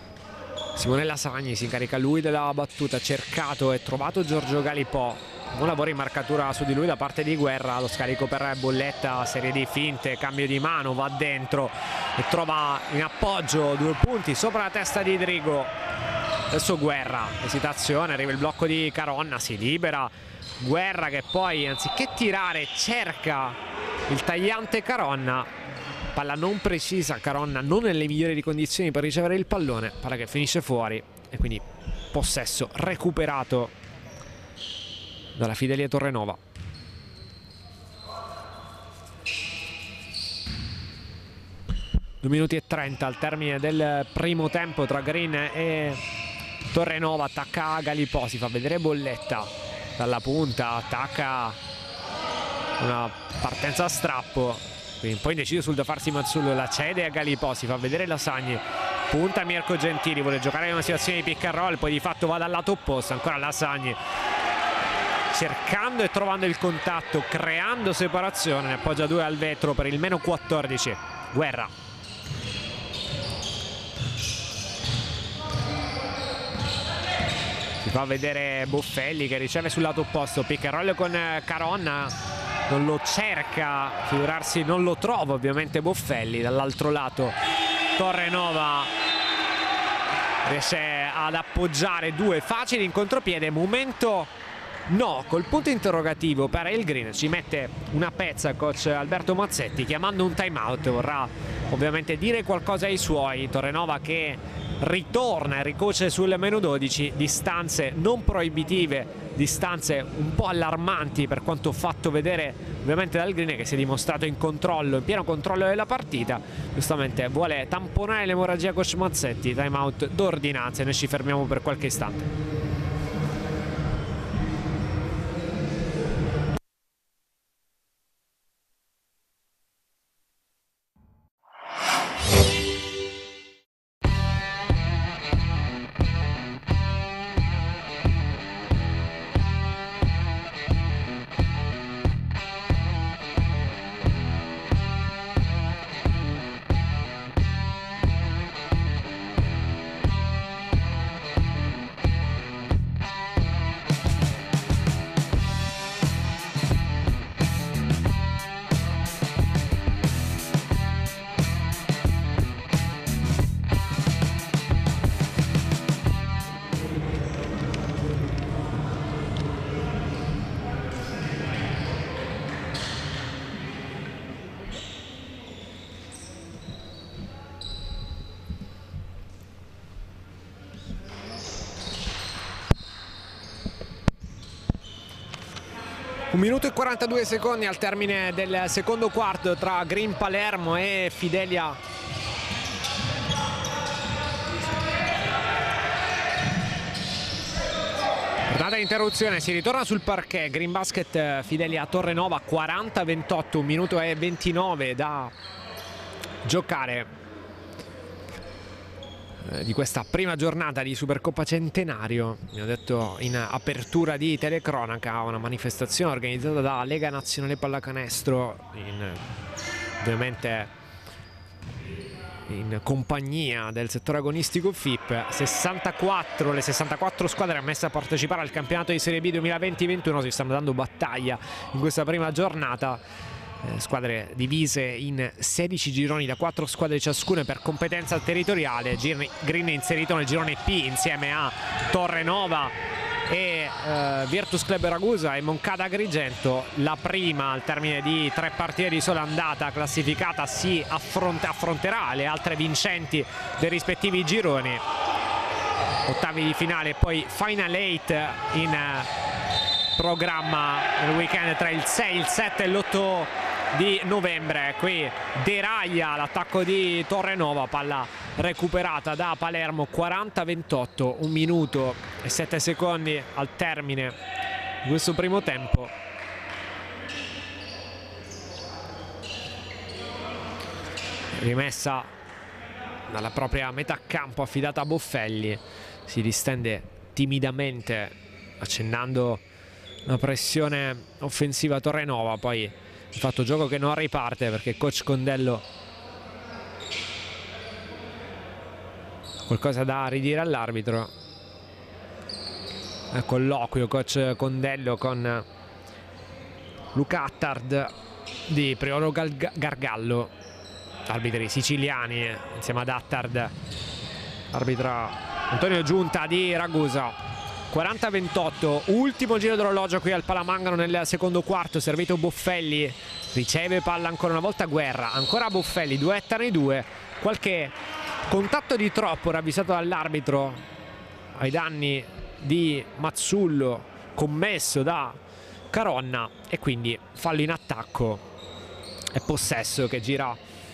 Simone Lasagni si incarica lui della battuta, cercato e trovato Giorgio Galipò, un lavoro in marcatura su di lui da parte di Guerra, lo scarico per Bolletta, serie di finte, cambio di mano, va dentro e trova in appoggio 2 punti sopra la testa di Drigo. Adesso Guerra, esitazione, arriva il blocco di Caronna, si libera Guerra che poi anziché tirare cerca il tagliante Caronna. Palla non precisa, Caronna non nelle migliori di condizioni per ricevere il pallone, palla che finisce fuori e quindi possesso recuperato dalla Fidelia Torrenova. Due minuti e 30 al termine del primo tempo tra Green e Torrenova. Attacca Galipò, si fa vedere Bolletta dalla punta, attacca una partenza a strappo, quindi un po' indeciso sul da farsi Mazzullo, la cede a Galipò, si fa vedere Lasagni, punta Mirko Gentili, vuole giocare in una situazione di pick and roll, poi di fatto va dal lato opposto, ancora Lasagni cercando e trovando il contatto, creando separazione, ne appoggia 2 al vetro per il meno 14. Guerra. Si fa vedere Boffelli che riceve sul lato opposto, pick and roll con Caronna, non lo cerca, figurarsi non lo trova ovviamente Boffelli. Dall'altro lato Torrenova riesce ad appoggiare 2 facili in contropiede, momento no, col punto interrogativo per il Green. Ci mette una pezza coach Alberto Mazzetti chiamando un time out, vorrà ovviamente dire qualcosa ai suoi. Torrenova che ritorna e ricuce sul meno 12, distanze non proibitive, distanze un po' allarmanti per quanto fatto vedere ovviamente dal Green, che si è dimostrato in controllo, in pieno controllo della partita. Giustamente vuole tamponare l'emorragia coach Mazzetti, time out d'ordinanza e noi ci fermiamo per qualche istante. Un minuto e 42 secondi al termine del secondo quarto tra Green Palermo e Fidelia Data interruzione, si ritorna sul parquet. Green Basket Fidelia Torrenova 40-28, 1 minuto e 29 da giocare di questa prima giornata di Supercoppa Centenario. Mi ho detto in apertura di telecronaca, una manifestazione organizzata da Lega Nazionale Pallacanestro, ovviamente in compagnia del settore agonistico FIP. Le 64 squadre ammesse a partecipare al campionato di Serie B 2020-21 si stanno dando battaglia in questa prima giornata. Squadre divise in 16 gironi da 4 squadre ciascune per competenza territoriale. Green è inserito nel girone P insieme a Torrenova e Virtus Club Ragusa e Moncada Agrigento. La prima, al termine di 3 partite di sola andata classificata, si affronterà le altre vincenti dei rispettivi gironi. Ottavi di finale, poi Final 8 in programma nel weekend tra il 6, il 7 e l'8 di novembre. Qui deraglia l'attacco di Torrenova, palla recuperata da Palermo. 40-28, 1 minuto e 7 secondi al termine di questo primo tempo. Rimessa dalla propria metà campo affidata a Boffelli, si distende timidamente accennando una pressione offensiva a Torrenova, poi il fatto gioco che non riparte perché coach Condello qualcosa da ridire all'arbitro. Colloquio coach Condello con Luca Attard di Priolo Gargallo, arbitri siciliani insieme ad Attard, arbitra Antonio Giunta di Ragusa. 40-28, ultimo giro d'orologio qui al Palamangano nel secondo quarto. Servito Boffelli, riceve palla ancora una volta Guerra, ancora Boffelli, duettano i due. Qualche contatto di troppo ravvisato dall'arbitro ai danni di Mazzullo, commesso da Caronna, e quindi fallo in attacco e possesso che gira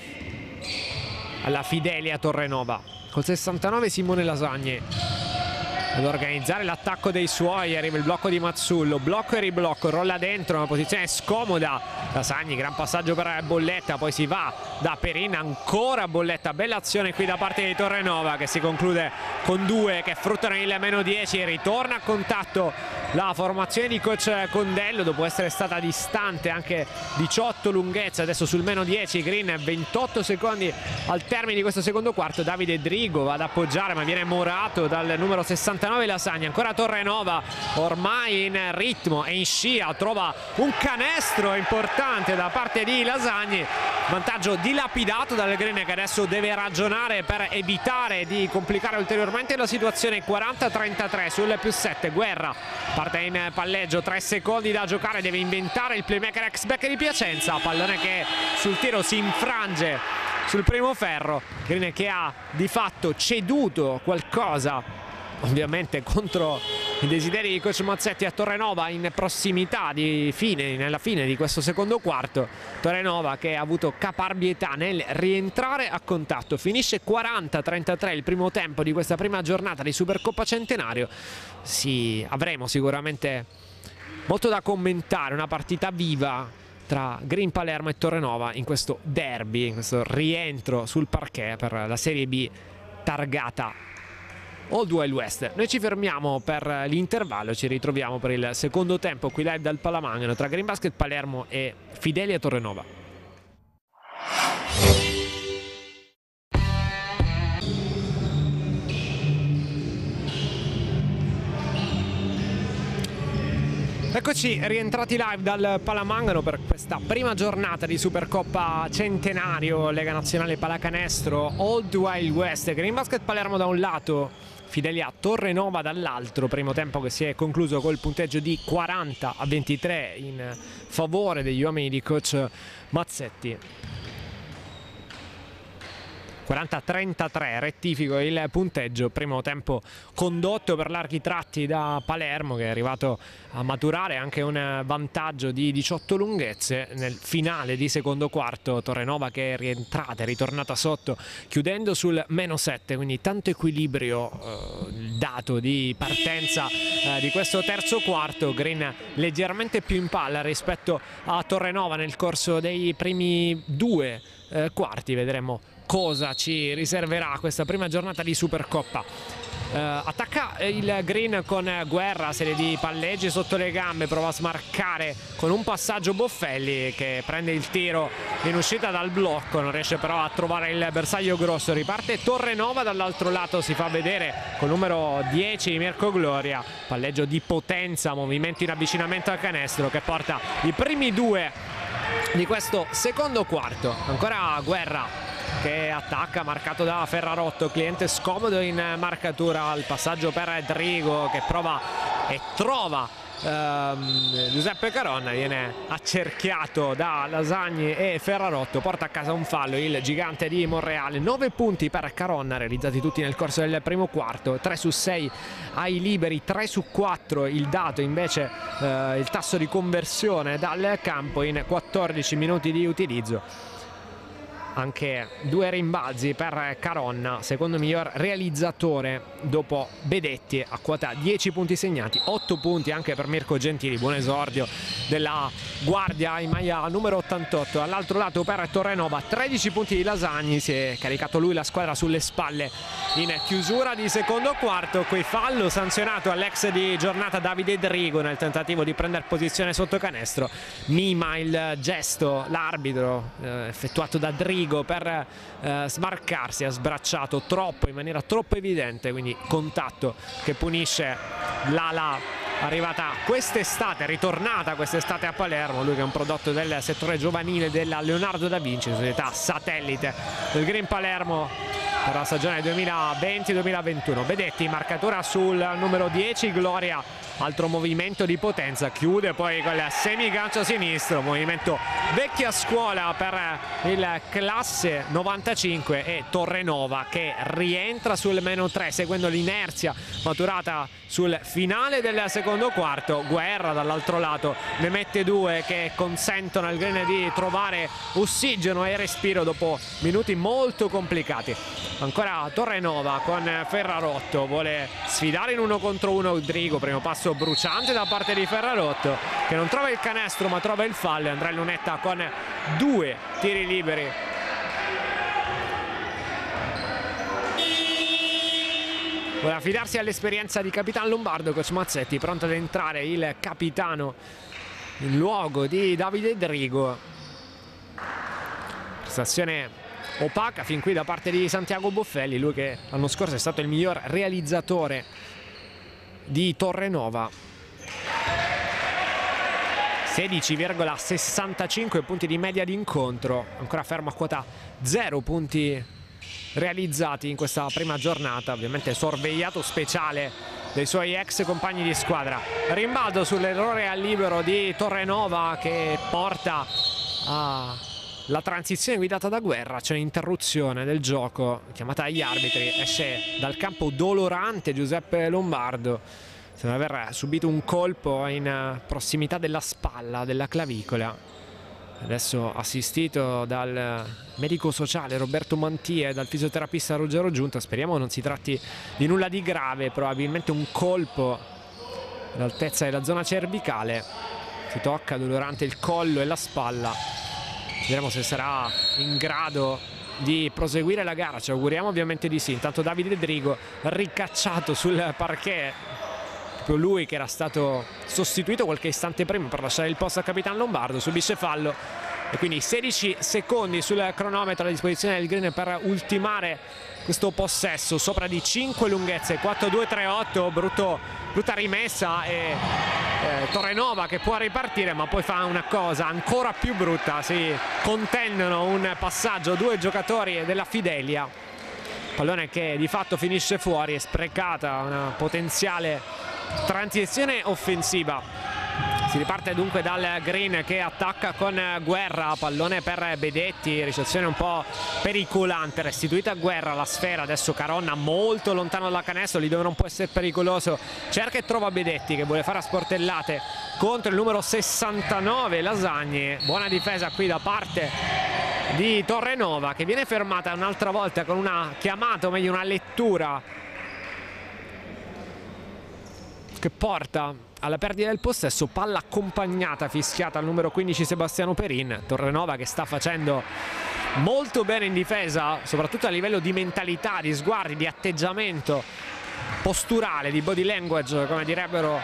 alla Fidelia Torrenova. Col 69 Simone Lasagni ad organizzare l'attacco dei suoi. Arriva il blocco di Mazzullo, blocco e riblocco, rolla dentro, una posizione scomoda. Lasagni, gran passaggio per Bolletta, poi si va da Perin, ancora Bolletta. Bella azione qui da parte di Torrenova, che si conclude con due che fruttano il -10. Ritorna a contatto la formazione di coach Condello dopo essere stata distante anche 18 lunghezza. Adesso sul -10 Green, 28 secondi al termine di questo secondo quarto. Davide Drigo va ad appoggiare ma viene morato dal numero 69 Lasagna. Ancora Torrenova, ormai in ritmo e in scia, trova un canestro importante da parte di Lasagni. Vantaggio dilapidato dal Green, che adesso deve ragionare per evitare di complicare ulteriormente la situazione. 40-33 sul +7. Guerra parte in palleggio, 3 secondi da giocare, deve inventare il playmaker ex-back di Piacenza. Pallone che sul tiro si infrange sul primo ferro. Green che ha di fatto ceduto qualcosa, ovviamente contro i desideri di coach Mazzetti, a Torrenova in prossimità di fine, nella fine di questo secondo quarto. Torrenova che ha avuto caparbietà nel rientrare a contatto. Finisce 40-33 il primo tempo di questa prima giornata di Supercoppa Centenario. Sì, avremo sicuramente molto da commentare, una partita viva tra Green Palermo e Torrenova in questo derby, in questo rientro sul parquet per la Serie B targata Old Wild West. Noi ci fermiamo per l'intervallo, ci ritroviamo per il secondo tempo qui live dal Palamangano tra Green Basket Palermo e Fidelia Torrenova. Eccoci rientrati live dal Palamangano per questa prima giornata di Supercoppa Centenario, Lega Nazionale Pallacanestro, Old Wild West. Green Basket Palermo da un lato, Fidelia Torrenova dall'altro. Primo tempo che si è concluso col punteggio di 40-23 in favore degli uomini di coach Mazzetti. 40-33, rettifico il punteggio. Primo tempo condotto per larghi tratti da Palermo, che è arrivato a maturare anche un vantaggio di 18 lunghezze. Nel finale di secondo quarto Torrenova che è rientrata, è ritornata sotto chiudendo sul -7, quindi tanto equilibrio il dato di partenza di questo terzo quarto. Green leggermente più in palla rispetto a Torrenova nel corso dei primi due quarti. Vedremo cosa ci riserverà questa prima giornata di Supercoppa. Attacca il Green con Guerra, serie di palleggi sotto le gambe, prova a smarcare con un passaggio Boffelli che prende il tiro in uscita dal blocco, non riesce però a trovare il bersaglio grosso. Riparte Torrenova dall'altro lato, si fa vedere con numero 10 Mirko Gloria, palleggio di potenza, movimento in avvicinamento al canestro che porta i primi due di questo secondo quarto. Ancora Guerra che attacca, marcato da Ferrarotto, cliente scomodo in marcatura, al passaggio per Drigo che prova e trova Giuseppe Caronna, viene accerchiato da Lasagni e Ferrarotto, porta a casa un fallo il gigante di Monreale. 9 punti per Caronna realizzati tutti nel corso del primo quarto, 3 su 6 ai liberi, 3 su 4 il dato invece, il tasso di conversione dal campo in 14 minuti di utilizzo. Anche 2 rimbalzi per Caronna, secondo miglior realizzatore dopo Bedetti, a quota 10 punti segnati, 8 punti anche per Mirko Gentili, buon esordio della guardia in maglia numero 88. All'altro lato per Torrenova 13 punti di Lasagni, si è caricato lui la squadra sulle spalle in chiusura di secondo quarto. Qui fallo sanzionato all'ex di giornata Davide Drigo nel tentativo di prendere posizione sotto canestro, mima il gesto l'arbitro effettuato da Drigo Drigo per smarcarsi, ha sbracciato troppo, in maniera troppo evidente, quindi contatto che punisce l'ala arrivata quest'estate, ritornata quest'estate a Palermo, lui che è un prodotto del settore giovanile della Leonardo da Vinci, società satellite del Green Palermo per la stagione 2020-2021. Bedetti, marcatura sul numero 10, Gloria, altro movimento di potenza, chiude poi col semigancio sinistro, movimento vecchia scuola per il classe 95, e Torrenova che rientra sul -3 seguendo l'inerzia maturata sul finale del secondo quarto. Guerra dall'altro lato ne mette 2 che consentono al Green di trovare ossigeno e respiro dopo minuti molto complicati. Ancora Torrenova con Ferrarotto, vuole sfidare in 1 contro 1 Drigo, primo passo bruciante da parte di Ferrarotto che non trova il canestro ma trova il fallo. Andrea Lunetta con 2 tiri liberi. Vuole affidarsi all'esperienza di Capitan Lombardo, coach Mazzetti, pronto ad entrare il capitano in luogo di Davide Drigo. Prestazione opaca fin qui da parte di Santiago Boffelli, lui che l'anno scorso è stato il miglior realizzatore di Torrenova. 16,65 punti di media d'incontro, ancora fermo a quota 0 punti realizzati in questa prima giornata, ovviamente sorvegliato speciale dei suoi ex compagni di squadra. Rimbalzo sull'errore al libero di Torrenova che porta alla transizione guidata da Guerra. C'è un'interruzione del gioco chiamata agli arbitri, esce dal campo dolorante Giuseppe Lombardo, sembra aver subito un colpo in prossimità della spalla, della clavicola. Adesso assistito dal medico sociale Roberto Mantia e dal fisioterapista Ruggero Giunta. Speriamo non si tratti di nulla di grave, probabilmente un colpo all'altezza della zona cervicale. Si tocca dolorante il collo e la spalla. Vedremo se sarà in grado di proseguire la gara, ci auguriamo ovviamente di sì. Intanto Davide Drigo ricacciato sul parquet, proprio lui che era stato sostituito qualche istante prima per lasciare il posto a Capitan Lombardo, subisce fallo e quindi 16 secondi sul cronometro a disposizione del Green per ultimare questo possesso sopra di 5 lunghezze. 4-2-3-8, brutta rimessa e Torrenova che può ripartire, ma poi fa una cosa ancora più brutta, si contendono un passaggio 2 giocatori della Fidelia, pallone che di fatto finisce fuori, è sprecata una potenziale transizione offensiva. Si riparte dunque dal Green che attacca con Guerra, pallone per Bedetti, ricezione un po' pericolante, restituita a Guerra la sfera, adesso Caronna molto lontano dalla canestro, lì dove non può essere pericoloso, cerca e trova Bedetti che vuole fare a sportellate contro il numero 69 Lasagni. Buona difesa qui da parte di Torrenova che viene fermata un'altra volta con una chiamata, o meglio una lettura che porta alla perdita del possesso, palla accompagnata, fischiata al numero 15 Sebastiano Perin. Torrenova che sta facendo molto bene in difesa, soprattutto a livello di mentalità, di sguardi, di atteggiamento posturale, di body language, come direbbero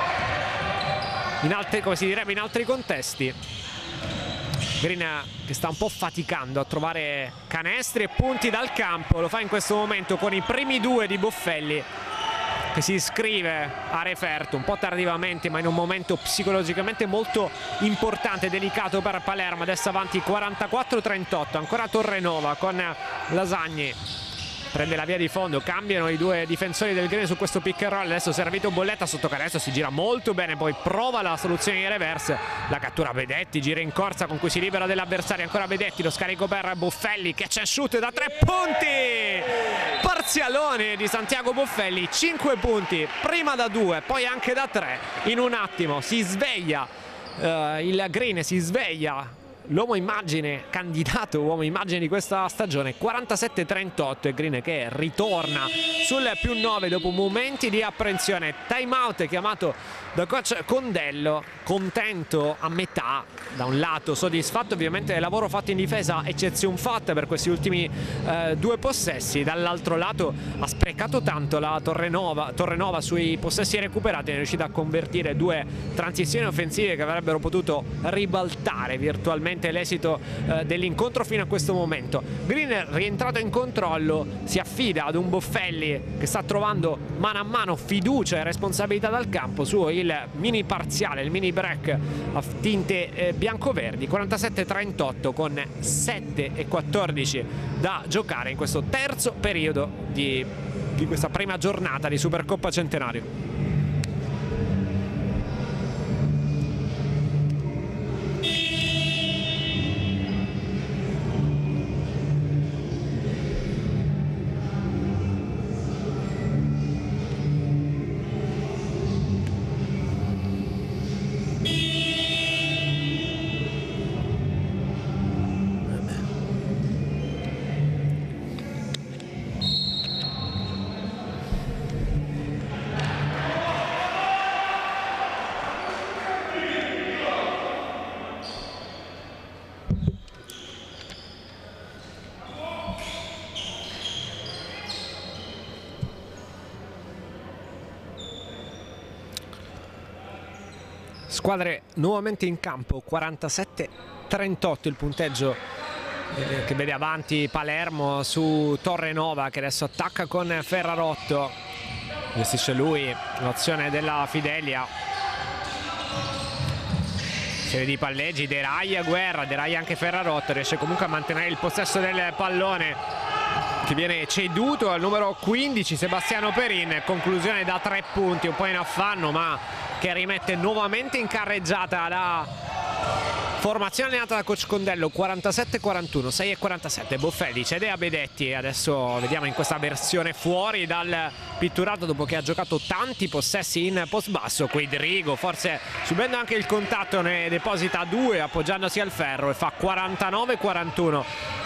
come si direbbe in altri contesti. Green che sta un po' faticando a trovare canestri e punti dal campo, lo fa in questo momento con i primi 2 di Boffelli che si iscrive a referto un po' tardivamente, ma in un momento psicologicamente molto importante e delicato per Palermo. Adesso avanti 44-38, ancora Torrenova con Lasagni, prende la via di fondo, cambiano i 2 difensori del Green su questo pick and roll. Adesso servito Bolletta sotto canestro, si gira molto bene, poi prova la soluzione di reverse, la cattura Bedetti, gira in corsa con cui si libera dell'avversario. Ancora Bedetti, lo scarico per Boffelli che c'è shoot da 3 punti, parzialone di Santiago Boffelli, 5 punti, prima da 2 poi anche da 3 in un attimo. Si sveglia il Green, si sveglia l'uomo immagine, candidato uomo immagine di questa stagione. 47-38 e Green che ritorna sul +9 dopo momenti di apprensione. Time out chiamato da coach Condello, contento a metà, da un lato soddisfatto ovviamente del lavoro fatto in difesa, eccezione fatta per questi ultimi 2 possessi, dall'altro lato ha sprecato tanto la Torrenova sui possessi recuperati, è riuscita a convertire 2 transizioni offensive che avrebbero potuto ribaltare virtualmente ovviamente l'esito dell'incontro fino a questo momento. Green, rientrato in controllo, si affida ad un Boffelli che sta trovando mano a mano fiducia e responsabilità dal campo su il mini parziale, il mini break a tinte bianco-verdi. 47-38 con 7:14 da giocare in questo terzo periodo di questa prima giornata di Supercoppa Centenario. Squadre nuovamente in campo, 47-38 il punteggio che vede avanti Palermo su Torrenova, che adesso attacca con Ferrarotto, gestisce lui l'azione della Fidelia, serie di palleggi, deraia Guerra, deraia anche Ferrarotto, riesce comunque a mantenere il possesso del pallone che viene ceduto al numero 15 Sebastiano Perin. Conclusione da 3 punti, un po' in affanno, ma che rimette nuovamente in carreggiata la formazione allenata da coach Condello. 47-41, 6:47. Boffelli cede a Bedetti, adesso vediamo in questa versione fuori dal pitturato dopo che ha giocato tanti possessi in post basso. Quidrigo forse subendo anche il contatto ne deposita 2 appoggiandosi al ferro e fa 49-41.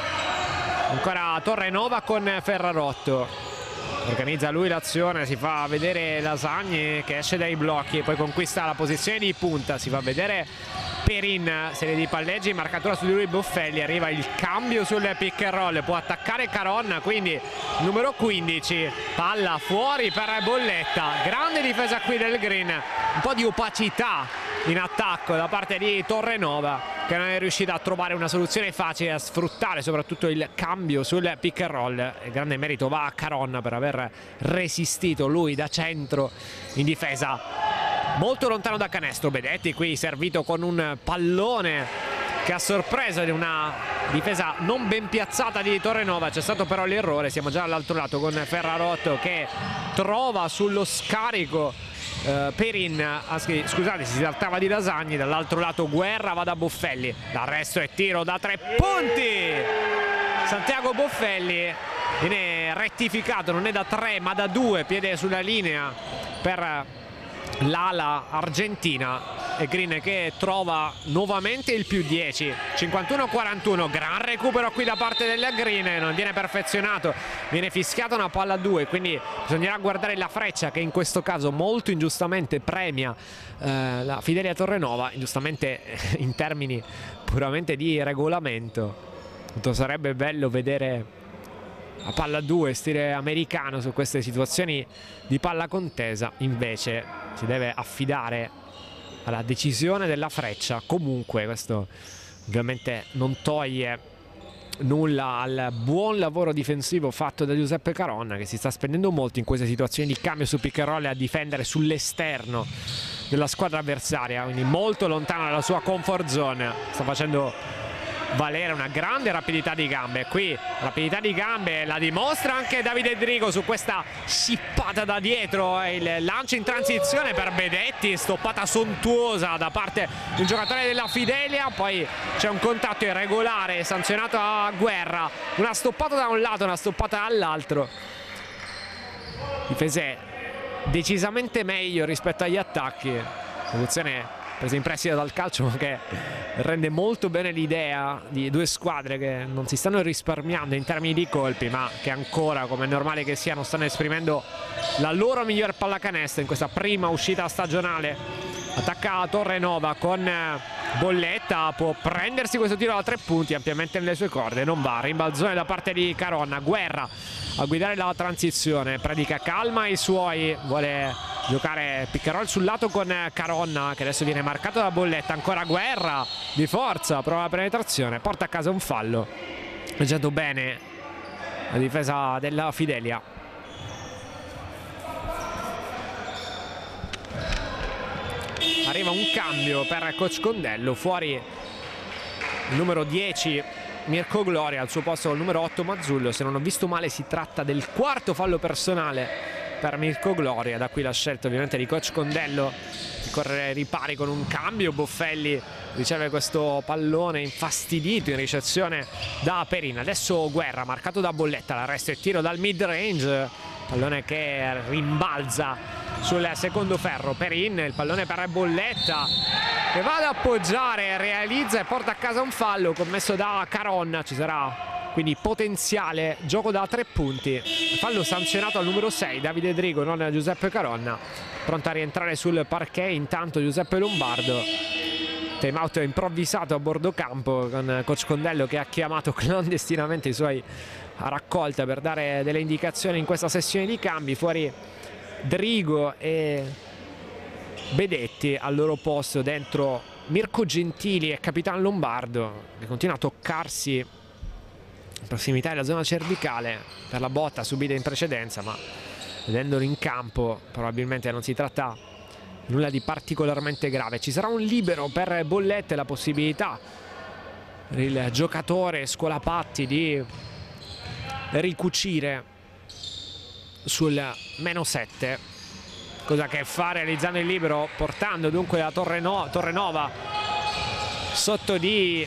Ancora Torrenova con Ferrarotto, organizza lui l'azione, si fa vedere Lasagni che esce dai blocchi e poi conquista la posizione di punta, si fa vedere Perin, serie di palleggi, marcatura su di lui Boffelli, arriva il cambio sul pick and roll, può attaccare Caronna, quindi numero 15, palla fuori per Bolletta, grande difesa qui del Green, un po' di opacità in attacco da parte di Torrenova, che non è riuscita a trovare una soluzione facile, a sfruttare soprattutto il cambio sul pick and roll. Il grande merito va a Caronna per aver resistito lui da centro in difesa molto lontano da canestro. Bedetti qui servito con un pallone che a sorpresa di una difesa non ben piazzata di Torrenova, c'è stato però l'errore. Siamo già all'altro lato con Ferrarotto che trova sullo scarico Perin, scusate, si trattava di Lasagni. Dall'altro lato Guerra va da Boffelli, l'arresto e tiro da 3 punti. Santiago Boffelli viene rettificato, non è da 3 ma da 2, piede sulla linea per l'ala argentina, e Green che trova nuovamente il più 10. 51-41, gran recupero qui da parte del Green, non viene perfezionato, viene fischiata una palla a 2, quindi bisognerà guardare la freccia che in questo caso molto ingiustamente premia la Fidelia Torrenova, ingiustamente in termini puramente di regolamento. Sarebbe bello vedere la palla a 2 stile americano su queste situazioni di palla contesa, invece si deve affidare alla decisione della freccia. Comunque questo ovviamente non toglie nulla al buon lavoro difensivo fatto da Giuseppe Caronna, che si sta spendendo molto in queste situazioni di cambio su pick and roll e a difendere sull'esterno della squadra avversaria, quindi molto lontano dalla sua comfort zone. Sta facendo valere una grande rapidità di gambe. Qui rapidità di gambe la dimostra anche Davide Drigo su questa scippata da dietro, il lancio in transizione per Bedetti, stoppata sontuosa da parte di un giocatore della Fidelia, poi c'è un contatto irregolare sanzionato a Guerra, una stoppata da un lato, una stoppata dall'altro. Difese decisamente meglio rispetto agli attacchi, posizione presa in prestito dal calcio, ma che rende molto bene l'idea di due squadre che non si stanno risparmiando in termini di colpi, ma che ancora, come è normale che siano, stanno esprimendo la loro miglior pallacanestro in questa prima uscita stagionale. Attacca Torrenova con Bolletta, può prendersi questo tiro da 3 punti ampiamente nelle sue corde, non va, rimbalzone da parte di Caronna. Guerra a guidare la transizione, predica calma ai suoi, vuole giocare pick and roll sul lato con Caronna, che adesso viene marcato da Bolletta. Ancora Guerra di forza, prova la penetrazione, porta a casa un fallo. Ha giocato bene la difesa della Fidelia. Arriva un cambio per coach Condello, fuori il numero 10 Mirko Gloria, al suo posto il numero 8 Mazzullo. Se non ho visto male si tratta del quarto fallo personale per Mirko Gloria, da qui la scelta ovviamente di coach Condello di correre ai ripari con un cambio. Boffelli riceve questo pallone infastidito in ricezione da Perin. Adesso Guerra marcato da Bolletta, l'arresto e tiro dal mid range, pallone che rimbalza sul secondo ferro. Perin, il pallone per Bolletta che va ad appoggiare, realizza e porta a casa un fallo commesso da Caronna. Ci sarà quindi potenziale gioco da 3 punti, fallo sanzionato al numero 6 Davide Drigo, non Giuseppe Caronna. Pronto a rientrare sul parquet intanto Giuseppe Lombardo. Time out improvvisato a bordo campo con coach Condello che ha chiamato clandestinamente i suoi a raccolta per dare delle indicazioni in questa sessione di cambi. Fuori Drigo e Bedetti, al loro posto dentro Mirko Gentili e Capitan Lombardo, che continua a toccarsi in prossimità della zona cervicale per la botta subita in precedenza, ma vedendolo in campo probabilmente non si tratta nulla di particolarmente grave. Ci sarà un libero per Bolletta e la possibilità per il giocatore Scolapatti di ricucire sul -7, cosa che fa realizzando il libero, portando dunque la Torrenova sotto di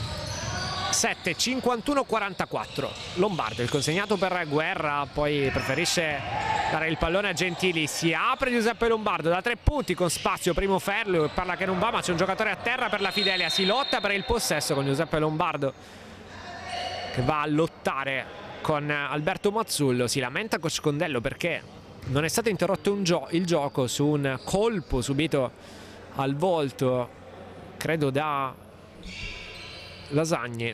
7, 51-44. Lombardo, il consegnato per Guerra, poi preferisce dare il pallone a Gentili. Si apre Giuseppe Lombardo da 3 punti con spazio, primo ferro, parla che non va, ma c'è un giocatore a terra per la Fidelia. Si lotta per il possesso con Giuseppe Lombardo che va a lottare con Alberto Mazzullo. Si lamenta coach Condello perché non è stato interrotto il gioco su un colpo subito al volto, credo da Lasagni.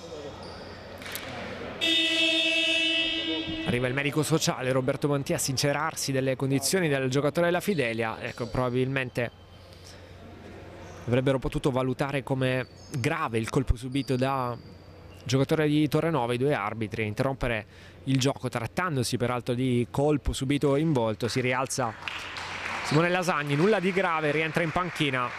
Arriva il medico sociale Roberto Monti a sincerarsi delle condizioni del giocatore della Fidelia. Ecco, probabilmente avrebbero potuto valutare come grave il colpo subito da giocatore di Torrenova, i due arbitri, interrompere il gioco, trattandosi peraltro di colpo subito in volto. Si rialza Simone Lasagni, nulla di grave, rientra in panchina.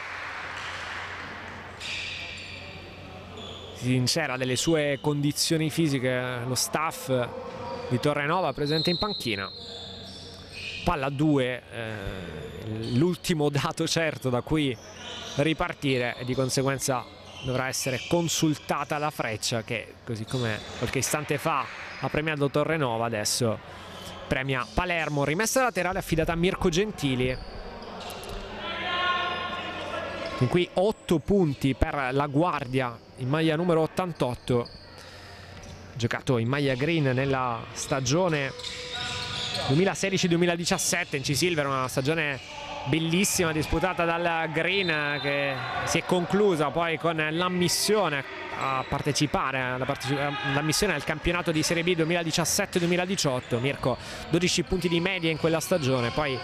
Si sincera delle sue condizioni fisiche lo staff di Torrenova presente in panchina. Palla 2, l'ultimo dato certo da cui ripartire, e di conseguenza dovrà essere consultata la freccia che, così come qualche istante fa ha premiato Torrenova, adesso premia Palermo. Rimessa laterale affidata a Mirko Gentili. Fin qui 8 punti per la Guardia in maglia numero 88, giocato in maglia green nella stagione 2016-2017 in C-Silver, una stagione bellissima disputata dal Green che si è conclusa poi con l'ammissione a partecipare all'ammissione al campionato di Serie B 2017-2018. Mirko 12 punti di media in quella stagione, poi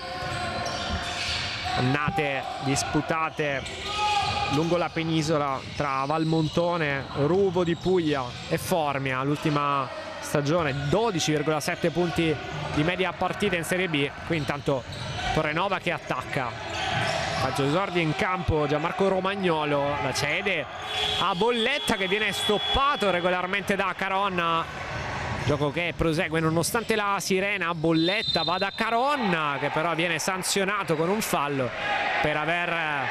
annate disputate lungo la penisola tra Valmontone, Ruvo di Puglia e Formia. L'ultima stagione 12,7 punti di media a partita in Serie B. Qui intanto Torrenova che attacca, calcio esordio in campo Gianmarco Romagnolo, la cede a Bolletta che viene stoppato regolarmente da Caronna. Gioco che prosegue nonostante la sirena. Bolletta va da Caronna che però viene sanzionato con un fallo per aver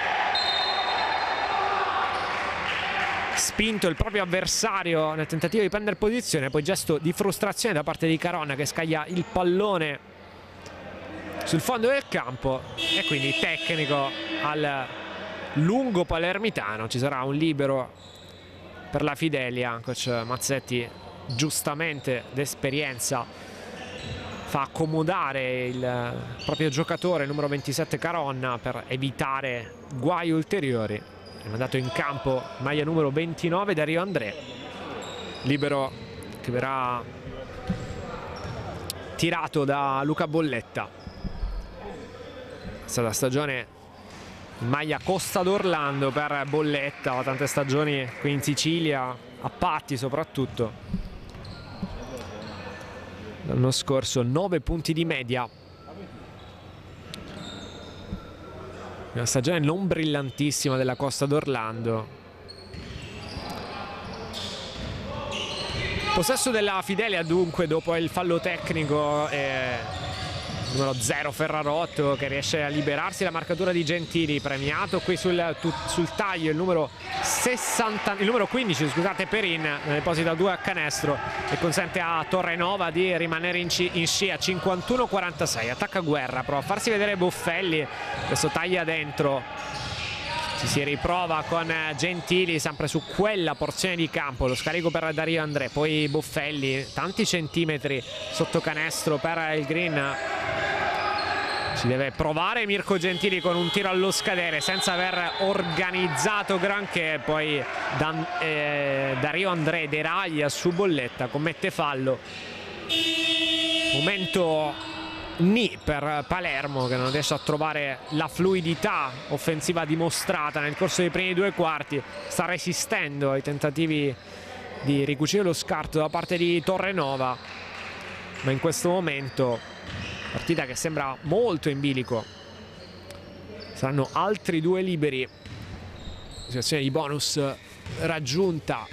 spinto il proprio avversario nel tentativo di prendere posizione. Poi gesto di frustrazione da parte di Caronna che scaglia il pallone sul fondo del campo e quindi tecnico al lungo palermitano. Ci sarà un libero per la Fidelia. Coach Mazzetti giustamente d'esperienza fa accomodare il proprio giocatore numero 27 Caronna per evitare guai ulteriori. È mandato in campo maglia numero 29 Dario André, libero che verrà tirato da Luca Bolletta. stata stagione in maglia Costa d'Orlando per Bolletta, tante stagioni qui in Sicilia, a Patti soprattutto. L'anno scorso 9 punti di media. Una stagione non brillantissima della Costa d'Orlando. Possesso della Fidelia dunque dopo il fallo tecnico, numero 0 Ferrarotto che riesce a liberarsi. La marcatura di Gentili, premiato qui sul taglio il numero 15, scusate, Perin, ne deposita 2 a canestro e consente a Torrenova di rimanere in scia. 51-46, attacca Guerra, prova a farsi vedere Boffelli, questo taglia dentro. Si riprova con Gentili sempre su quella porzione di campo, lo scarico per Dario André, poi Boffelli, tanti centimetri sotto canestro per il Green. Ci deve provare Mirko Gentili con un tiro allo scadere senza aver organizzato granché, poi Dario André deraglia su Bolletta, commette fallo. Momento per Palermo che non riesce a trovare la fluidità offensiva dimostrata nel corso dei primi 2 quarti, sta resistendo ai tentativi di ricucire lo scarto da parte di Torrenova, ma in questo momento partita che sembra molto in bilico. Saranno altri 2 liberi, situazione di bonus raggiunta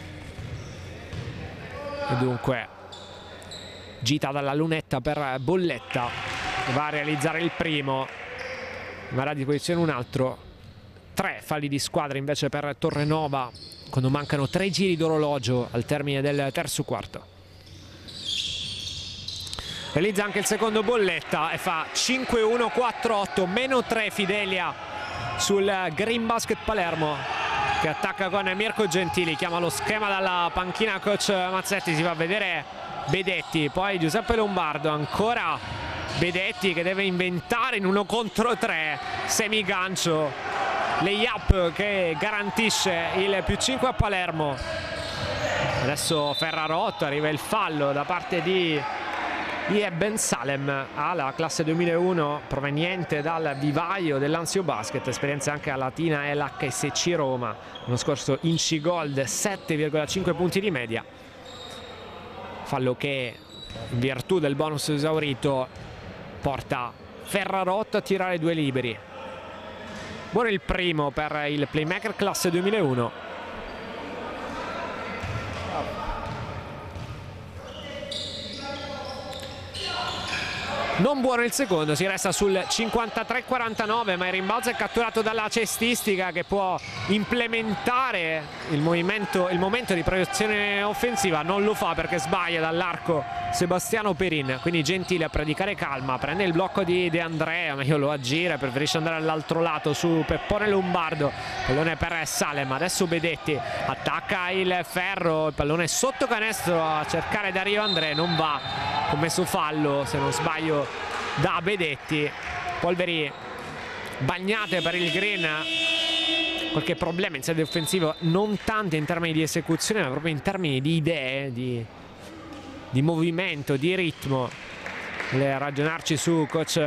e dunque gita dalla lunetta per Bolletta, che va a realizzare il primo, rimarrà a disposizione un altro. 3 falli di squadra invece per Torrenova quando mancano 3 giri d'orologio al termine del terzo quarto. Realizza anche il secondo Bolletta e fa 5-1-4-8, meno 3 Fidelia sul Green Basket Palermo, che attacca con Mirko Gentili, chiama lo schema dalla panchina coach Mazzetti, si fa vedere Bedetti, poi Giuseppe Lombardo, ancora Bedetti che deve inventare in 1 contro 3, semigancio, layup che garantisce il +5 a Palermo. Adesso Ferrarotto, arriva il fallo da parte di Eben Salem, alla classe 2001 proveniente dal vivaio dell'Anzio Basket, esperienza anche a Latina e l'HSC Roma, l'anno scorso in C-Gold, 7,5 punti di media. Fallo che in virtù del bonus esaurito porta Ferrarotto a tirare 2 liberi. Buono il primo per il playmaker classe 2001. Non buono il secondo, si resta sul 53-49, ma il rimbalzo è catturato dalla cestistica che può implementare il momento di proiezione offensiva. Non lo fa perché sbaglia dall'arco Sebastiano Perin, quindi Gentile a predicare calma, prende il blocco di De Andrea, meglio lo aggira, preferisce andare all'altro lato su Peppone Lombardo, pallone per Salem. Adesso Bedetti attacca il ferro, il pallone sotto canestro a cercare Dario André, non va, commesso fallo se non sbaglio da Bedetti. Polveri bagnate per il Green, qualche problema in sede offensiva, non tanto in termini di esecuzione ma proprio in termini di idee, di movimento, di ritmo. Deve ragionarci su coach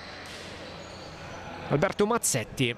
Alberto Mazzetti.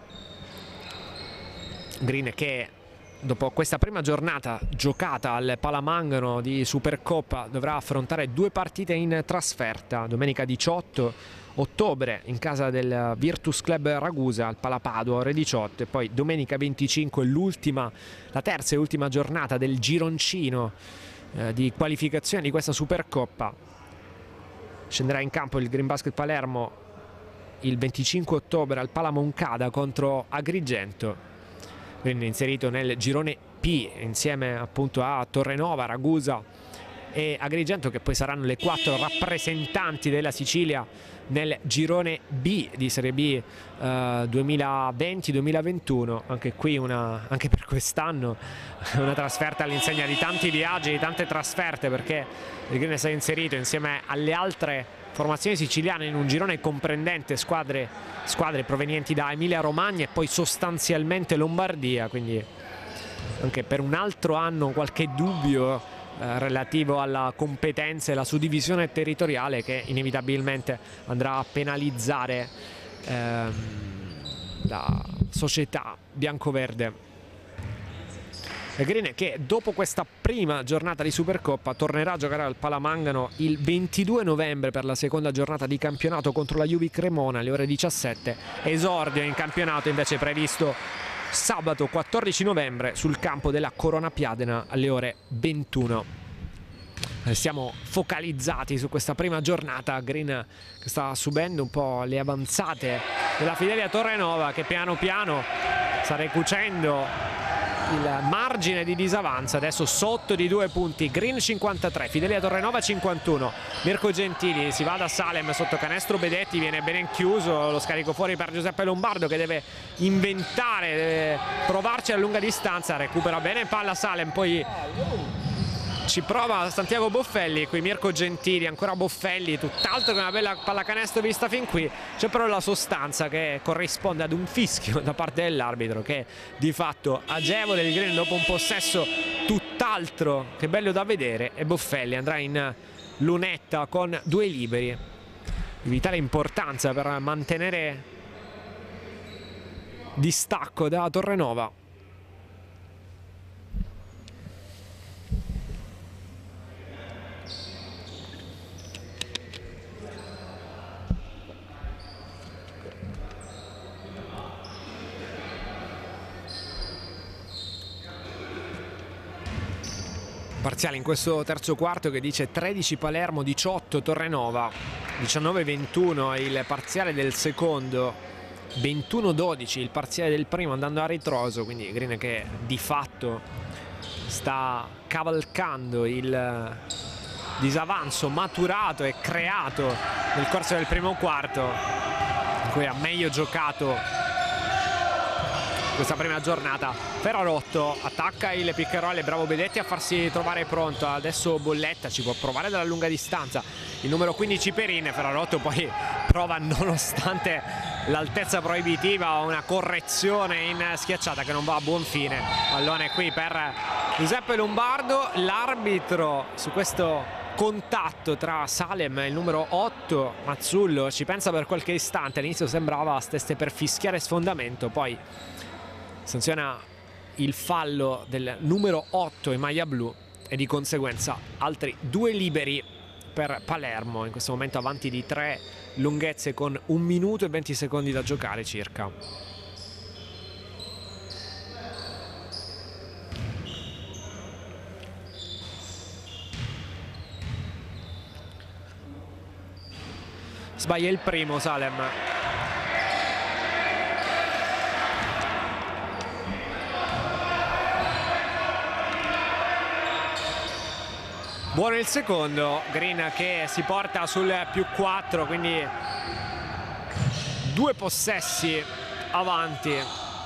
Green che dopo questa prima giornata giocata al Palamangano di Supercoppa dovrà affrontare 2 partite in trasferta. Domenica 18 ottobre in casa del Virtus Club Ragusa al Palapaduo, ore 18, e poi domenica 25 la terza e ultima giornata del gironcino di qualificazione di questa Supercoppa. Scenderà in campo il Green Basket Palermo il 25 ottobre al Palamoncada contro Agrigento. Quindi inserito nel girone P insieme appunto a Torrenova, Ragusa e Agrigento, che poi saranno le 4 rappresentanti della Sicilia nel girone B di Serie B 2020-2021. Anche qui anche per quest'anno una trasferta all'insegna di tanti viaggi, di tante trasferte, perché il Green è inserito insieme alle altre formazioni siciliane in un girone comprendente squadre provenienti da Emilia Romagna e poi sostanzialmente Lombardia, quindi anche per un altro anno qualche dubbio relativo alla competenza e alla suddivisione territoriale che inevitabilmente andrà a penalizzare la società biancoverde. E Green che dopo questa prima giornata di Supercoppa tornerà a giocare al Palamangano il 22 novembre per la seconda giornata di campionato contro la Juve Cremona alle ore 17. Esordio in campionato invece previsto sabato 14 novembre sul campo della Corona Piadena alle ore 21. Siamo focalizzati su questa prima giornata. Green che sta subendo un po' le avanzate della Fidelia Torrenova, che piano piano sta ricucendo il margine di disavanzo, adesso sotto di 2 punti. Green 53, Fidelia Torrenova 51. Mirko Gentili si va da Salem sotto canestro, Bedetti viene ben chiuso, lo scarico fuori per Giuseppe Lombardo che deve inventare, deve provarci a lunga distanza, recupera bene palla Salem, poi ci prova Santiago Boffelli, qui Mirko Gentili, ancora Boffelli, tutt'altro che una bella pallacanestro vista fin qui. C'è però la sostanza che corrisponde ad un fischio da parte dell'arbitro che di fatto agevola il Green dopo un possesso tutt'altro che bello da vedere, e Boffelli andrà in lunetta con 2 liberi di vitale importanza per mantenere distacco da Torrenova. Parziale in questo terzo quarto che dice 13 Palermo, 18 Torrenova, 19-21 il parziale del secondo, 21-12 il parziale del primo andando a ritroso, quindi Green che di fatto sta cavalcando il disavanzo maturato e creato nel corso del primo quarto, in cui ha meglio giocato questa prima giornata. Ferrarotto attacca il pick and roll, bravo Bedetti a farsi trovare pronto, adesso Bolletta ci può provare dalla lunga distanza, il numero 15 Perin. Ferrarotto poi prova, nonostante l'altezza proibitiva, una correzione in schiacciata che non va a buon fine. Pallone qui per Giuseppe Lombardo, l'arbitro su questo contatto tra Salem e il numero 8 Mazzullo ci pensa per qualche istante, all'inizio sembrava stesse per fischiare sfondamento, poi sanziona il fallo del numero 8 in maglia blu e di conseguenza altri 2 liberi per Palermo, in questo momento avanti di 3 lunghezze con 1 minuto e 20 secondi da giocare circa. Sbaglia il primo Salem. Buono il secondo, Green che si porta sul +4, quindi 2 possessi avanti.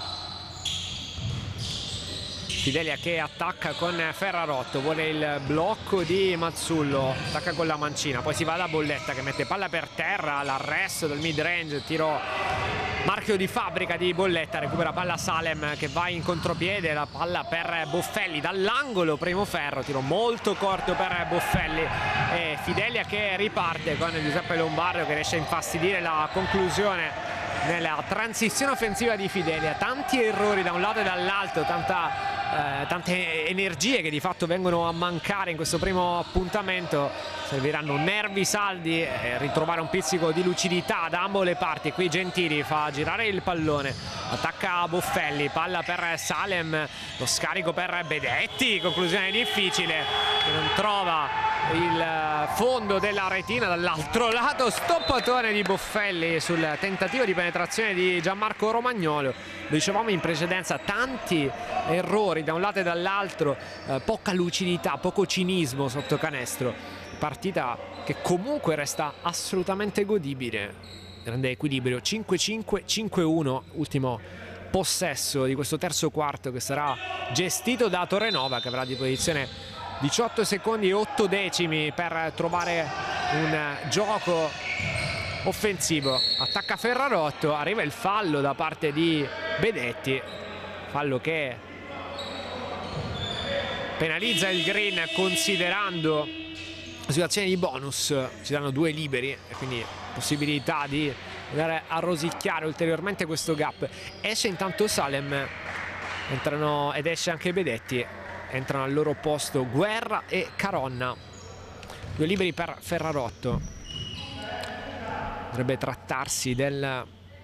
Fidelia che attacca con Ferrarotto, vuole il blocco di Mazzullo, attacca con la mancina, poi si va da Bolletta che mette palla per terra, l'arresto del mid range, tiro marchio di fabbrica di Bolletta, recupera palla Salem che va in contropiede, la palla per Boffelli dall'angolo, primo ferro, tiro molto corto per Boffelli e Fidelia che riparte con Giuseppe Lombardo che riesce a infastidire la conclusione nella transizione offensiva di Fidelia. Tanti errori da un lato e dall'altro, tante energie che di fatto vengono a mancare in questo primo appuntamento. Serviranno nervi saldi e ritrovare un pizzico di lucidità da ambo le parti. Qui Gentili fa girare il pallone, attacca Boffelli, palla per Salem, lo scarico per Bedetti, conclusione difficile che non trova il fondo della retina. Dall'altro lato stoppatore di Boffelli sul tentativo di penetrazione di Gianmarco Romagnolo. Lo dicevamo in precedenza, tanti errori da un lato e dall'altro, poca lucidità, poco cinismo sotto canestro. Partita che comunque resta assolutamente godibile, grande equilibrio, 5-5, 5-1, ultimo possesso di questo terzo quarto che sarà gestito da Torrenova, che avrà a disposizione 18 secondi e 8 decimi per trovare un gioco offensivo. Attacca Ferrarotto, arriva il fallo da parte di Bedetti, fallo che penalizza il Green considerando situazione di bonus. Ci danno 2 liberi e quindi possibilità di andare a rosicchiare ulteriormente questo gap. Esce intanto Salem, entrano ed esce anche Bedetti, entrano al loro posto Guerra e Caronna, 2 liberi per Ferrarotto. Dovrebbe trattarsi del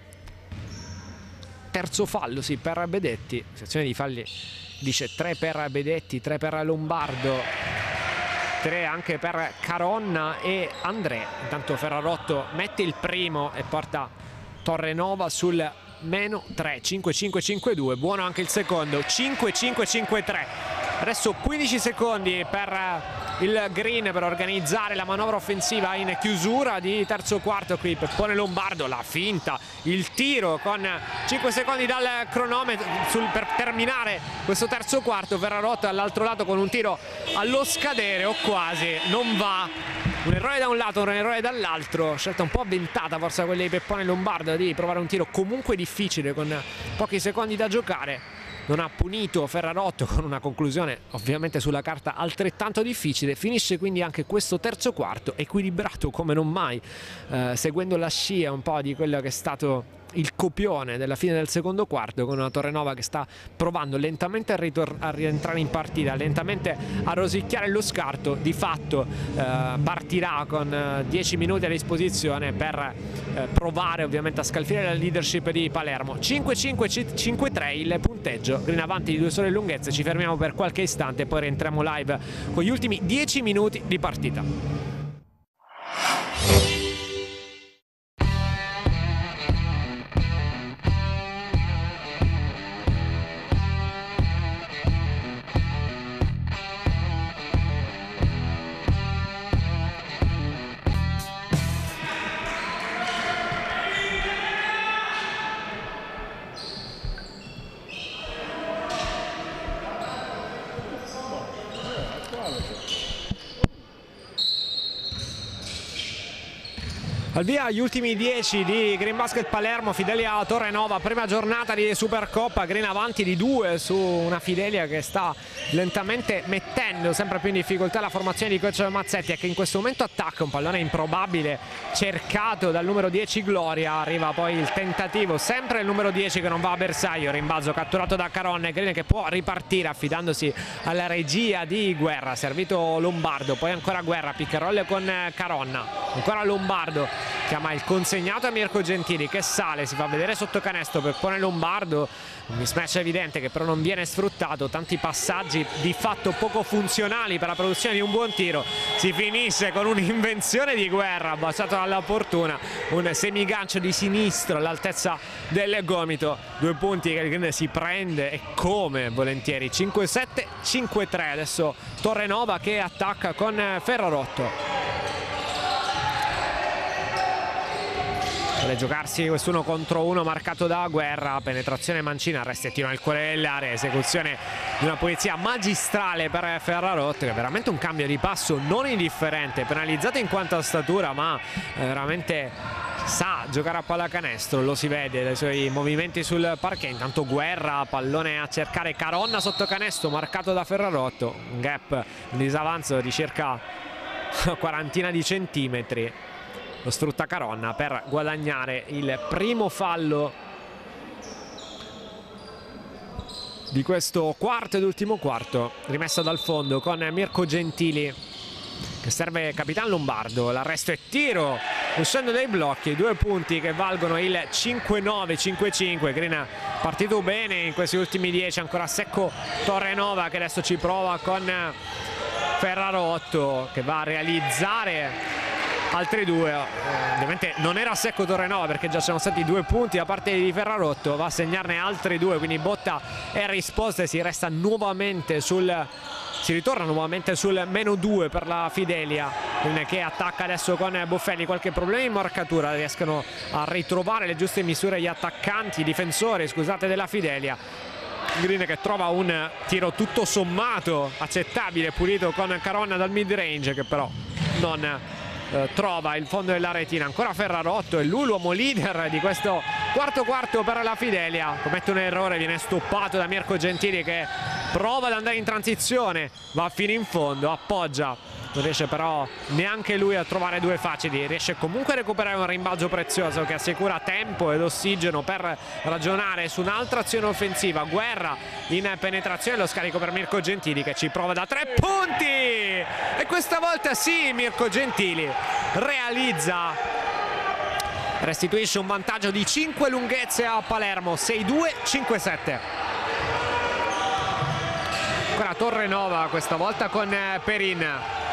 terzo fallo, sì, per Bedetti. Sezione di falli dice 3 per Bedetti, 3 per Lombardo, 3 anche per Caronna e André. Intanto Ferrarotto mette il primo e porta Torrenova sul -3, 5-5-5-2. Buono anche il secondo, 5-5-5-3. Adesso 15 secondi per il Green per organizzare la manovra offensiva in chiusura di terzo quarto. Qui Peppone Lombardo, la finta, il tiro con 5 secondi dal cronometro per terminare questo terzo quarto. Ferrarotto all'altro lato con un tiro allo scadere o quasi, non va. Un errore da un lato, un errore dall'altro, scelta un po' avventata forse quella di Peppone Lombardo di provare un tiro comunque difficile con pochi secondi da giocare. Non ha punito Ferrarotto con una conclusione ovviamente sulla carta altrettanto difficile. Finisce quindi anche questo terzo quarto equilibrato come non mai, seguendo la scia un po' di quello che è stato il copione della fine del secondo quarto, con una Torrenova che sta provando lentamente a rientrare in partita, lentamente a rosicchiare lo scarto. Di fatto partirà con 10 minuti a disposizione per provare ovviamente a scalfire la leadership di Palermo. 5-5-5-3 il punteggio, Green avanti di 2 sole lunghezze. Ci fermiamo per qualche istante e poi rientriamo live con gli ultimi 10 minuti di partita. Al via gli ultimi 10 di Green Basket Palermo, Fidelia Torrenova, prima giornata di Supercoppa. Green avanti di 2 su una Fidelia che sta lentamente mettendo sempre più in difficoltà la formazione di coach Mazzetti, e che in questo momento attacca un pallone improbabile cercato dal numero 10 Gloria. Arriva poi il tentativo, sempre il numero 10 che non va a bersaglio, rimbalzo catturato da Caronna. Green che può ripartire affidandosi alla regia di Guerra, servito Lombardo, poi ancora Guerra, pick and roll con Caronna, ancora Lombardo, chiama il consegnato a Mirko Gentili che sale, si fa vedere sotto canestro per Peppone Lombardo, un mismatch evidente che però non viene sfruttato, tanti passaggi di fatto poco funzionali per la produzione di un buon tiro. Si finisce con un'invenzione di Guerra baciato dalla fortuna, un semigancio di sinistro all'altezza del gomito. 2 punti che il Green si prende e come volentieri. 5-7, 5-3. Adesso Torrenova che attacca con Ferrarotto. Vuole giocarsi questo 1 contro 1 marcato da Guerra, penetrazione mancina, arrestettino nel cuore dell'area, esecuzione di una pulizia magistrale per Ferrarotto, che è veramente un cambio di passo non indifferente, penalizzato in quanto a statura, ma veramente sa giocare a pallacanestro, lo si vede dai suoi movimenti sul parquet. Intanto Guerra, pallone a cercare Caronna sotto canestro, marcato da Ferrarotto, un gap, un disavanzo di circa una quarantina di centimetri. Lo sfrutta Caronna per guadagnare il primo fallo di questo quarto ed ultimo quarto. Rimessa dal fondo con Mirko Gentili che serve Capitan Lombardo. L'arresto e tiro uscendo dai blocchi. 2 punti che valgono il 5-9, 5-5. Green partito bene in questi ultimi 10. Ancora secco Torrenova che adesso ci prova con Ferrarotto che va a realizzare altri 2. Ovviamente non era secco Torrenova perché già c'erano stati 2 punti da parte di Ferrarotto, va a segnarne altri 2, quindi botta e risposta e si ritorna nuovamente sul -2 per la Fidelia, che attacca adesso con Boffelli. Qualche problema in marcatura, riescono a ritrovare le giuste misure gli attaccanti, i difensori scusate della Fidelia. Green che trova un tiro tutto sommato accettabile, pulito con Caronna dal mid range, che però non trova il fondo della retina. Ancora Ferrarotto, è lui l'uomo leader di questo quarto per la Fidelia. Commette un errore, viene stoppato da Mirko Gentili che prova ad andare in transizione, va fino in fondo, appoggia non riesce però neanche lui a trovare due facili, riesce comunque a recuperare un rimbalzo prezioso che assicura tempo ed ossigeno per ragionare su un'altra azione offensiva. Guerra in penetrazione, lo scarico per Mirko Gentili che ci prova da 3 punti e questa volta sì, Mirko Gentili realizza, restituisce un vantaggio di 5 lunghezze a Palermo, 6-2, 5-7. Ancora Torrenova, questa volta con Perin,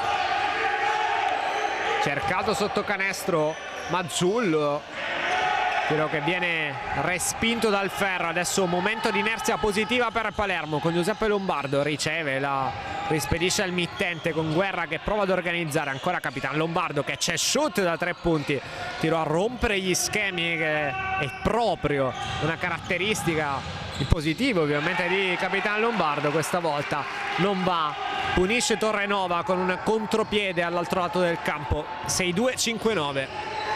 cercato sotto canestro Mazzullo, tiro che viene respinto dal ferro. Adesso un momento di inerzia positiva per Palermo con Giuseppe Lombardo, riceve, la rispedisce al mittente con Guerra che prova ad organizzare, ancora Capitan Lombardo che c'è shoot da 3 punti, tiro a rompere gli schemi che è proprio una caratteristica in positivo ovviamente di Capitan Lombardo. Questa volta non va, punisce Torrenova con un contropiede all'altro lato del campo, 6-2, 5-9.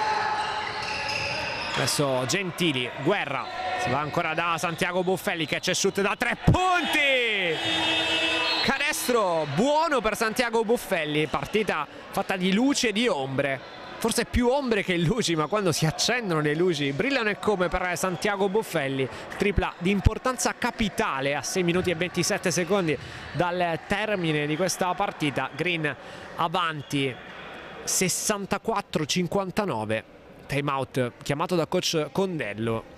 Adesso Gentili, Guerra, si va ancora da Santiago Buffelli che c'è shoot da 3 punti, canestro buono per Santiago Buffelli. Partita fatta di luci e di ombre, forse più ombre che luci, ma quando si accendono le luci brillano e come per Santiago Buffelli. Tripla di importanza capitale a 6 minuti e 27 secondi dal termine di questa partita. Green avanti 64-59. Time out chiamato da coach Condello.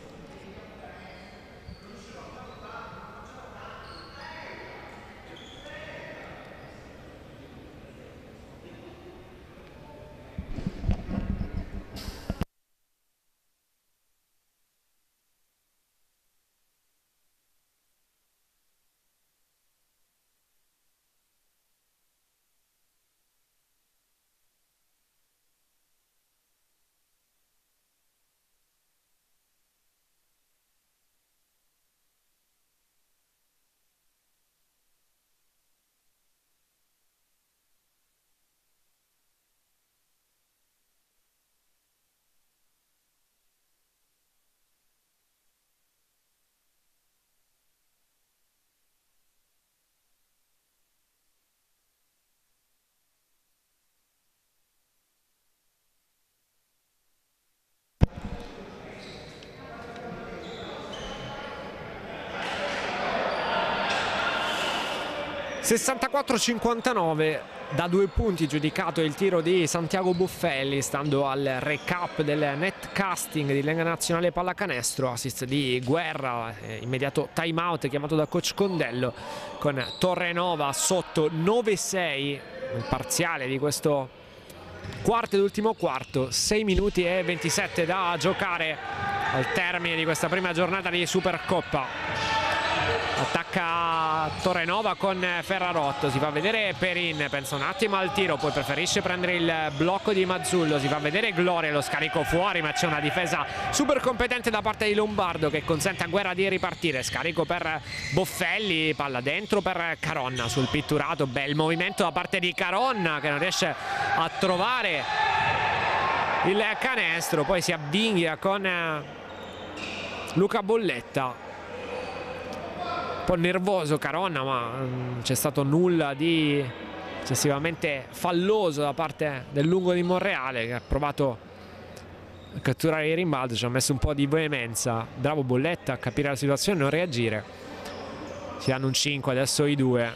(64-59) da 2 punti giudicato il tiro di Santiago Buffelli, stando al recap del netcasting di Lega Nazionale Pallacanestro. Assist di Guerra, immediato time out chiamato da coach Condello, con Torrenova sotto 9-6 il parziale di questo quarto ed ultimo quarto. 6 minuti e 27 da giocare al termine di questa prima giornata di Supercoppa. Attacca Torrenova con Ferrarotto, si fa vedere Perin, pensa un attimo al tiro, poi preferisce prendere il blocco di Mazzullo, si fa vedere Gloria, lo scarico fuori, ma c'è una difesa super competente da parte di Lombardo che consente a Guerra di ripartire. Scarico per Boffelli, palla dentro per Caronna sul pitturato, bel movimento da parte di Caronna che non riesce a trovare il canestro, poi si avvinghia con Luca Bolletta. Un po' nervoso Caronna, ma non c'è stato nulla di eccessivamente falloso da parte del lungo di Monreale, che ha provato a catturare il rimbalzo, ci ha messo un po' di veemenza. Bravo Bolletta a capire la situazione e non reagire. Si danno un 5 adesso i due,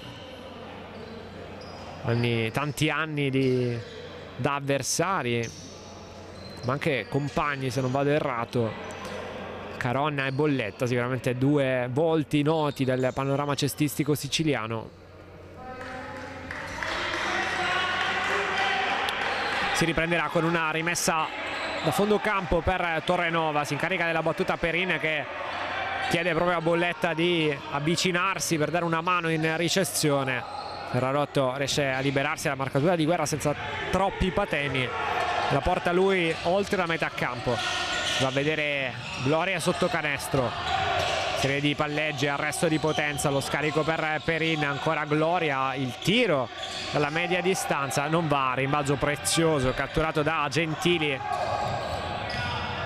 tanti anni da avversari, ma anche compagni se non vado errato. Caronna e Bolletta, sicuramente due volti noti del panorama cestistico siciliano. Si riprenderà con una rimessa da fondo campo per Torrenova, si incarica della battuta Perin che chiede proprio a Bolletta di avvicinarsi per dare una mano in ricezione. Ferrarotto riesce a liberarsi dalla marcatura di Guerra senza troppi patemi, la porta lui oltre la metà campo. Va a vedere Gloria sotto canestro, serie di palleggi, arresto di potenza, lo scarico per Perin, ancora Gloria, il tiro dalla media distanza non va, rimbalzo prezioso catturato da Gentili,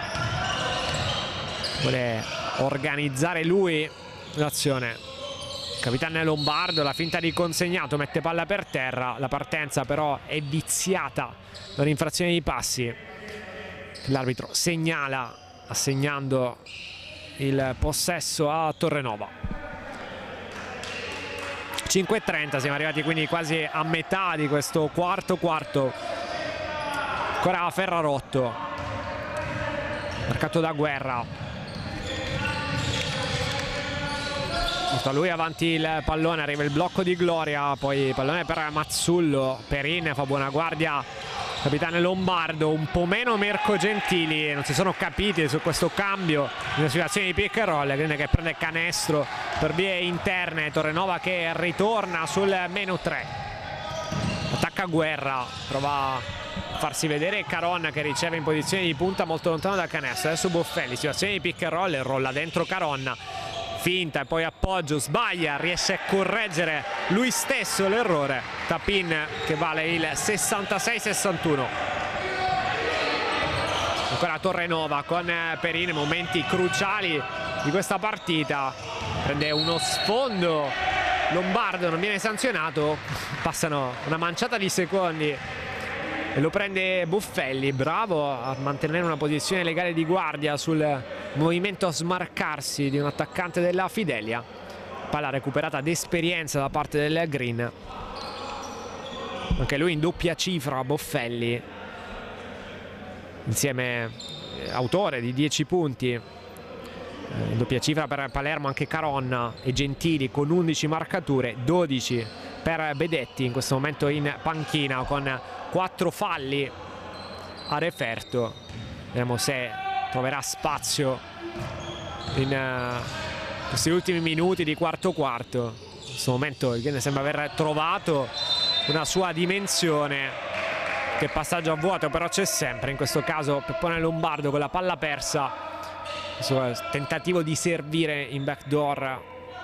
vuole organizzare lui l'azione. Capitano Lombardo, la finta di consegnato, mette palla per terra, la partenza però è viziata dall'infrazione di passi. L'arbitro segnala, assegnando il possesso a Torrenova. 5:30, siamo arrivati quindi quasi a metà di questo quarto. Ancora Ferrarotto, marcato da Guerra. Porta lui avanti il pallone, arriva il blocco di Gloria, poi il pallone per Mazzullo, Perin fa buona guardia, capitano Lombardo, un po' meno Mirko Gentili, non si sono capiti su questo cambio in una situazione di pick and roll, quindi che prende canestro per vie interne, Torrenova che ritorna sul -3, attacca Guerra, prova a farsi vedere Caron che riceve in posizione di punta molto lontano dal canestro, adesso Boffelli, situazione di pick and roll, rolla dentro Caron, finta e poi appoggio, sbaglia, riesce a correggere lui stesso l'errore, Tapin che vale il 66-61. Ancora Torrenova con Perin, momenti cruciali di questa partita, prende uno sfondo Lombardo, non viene sanzionato, passano una manciata di secondi e lo prende Buffelli, bravo a mantenere una posizione legale di guardia sul movimento a smarcarsi di un attaccante della Fidelia. Palla recuperata d'esperienza da parte del Green, anche lui in doppia cifra Boffelli, insieme autore di 10 punti, in doppia cifra per Palermo anche Caron e Gentili con 11 marcature, 12 per Bedetti in questo momento in panchina con 4 falli a referto. Vediamo se troverà spazio in questi ultimi minuti di quarto. In questo momento il Green sembra aver trovato una sua dimensione, che passaggio a vuoto però c'è sempre, in questo caso Peppone Lombardo con la palla persa, questo tentativo di servire in backdoor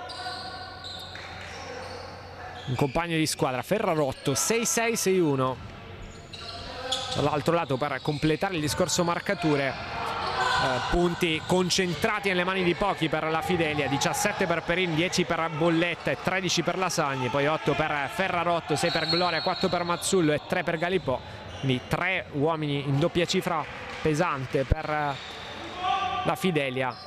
un compagno di squadra, Ferrarotto, 6-6-6-1. Dall'altro lato, per completare il discorso marcature, punti concentrati nelle mani di pochi per la Fidelia, 17 per Perin, 10 per Bolletta e 13 per Lasagni, poi 8 per Ferrarotto, 6 per Gloria, 4 per Mazzullo e 3 per Galipò, quindi 3 uomini in doppia cifra pesante per la Fidelia,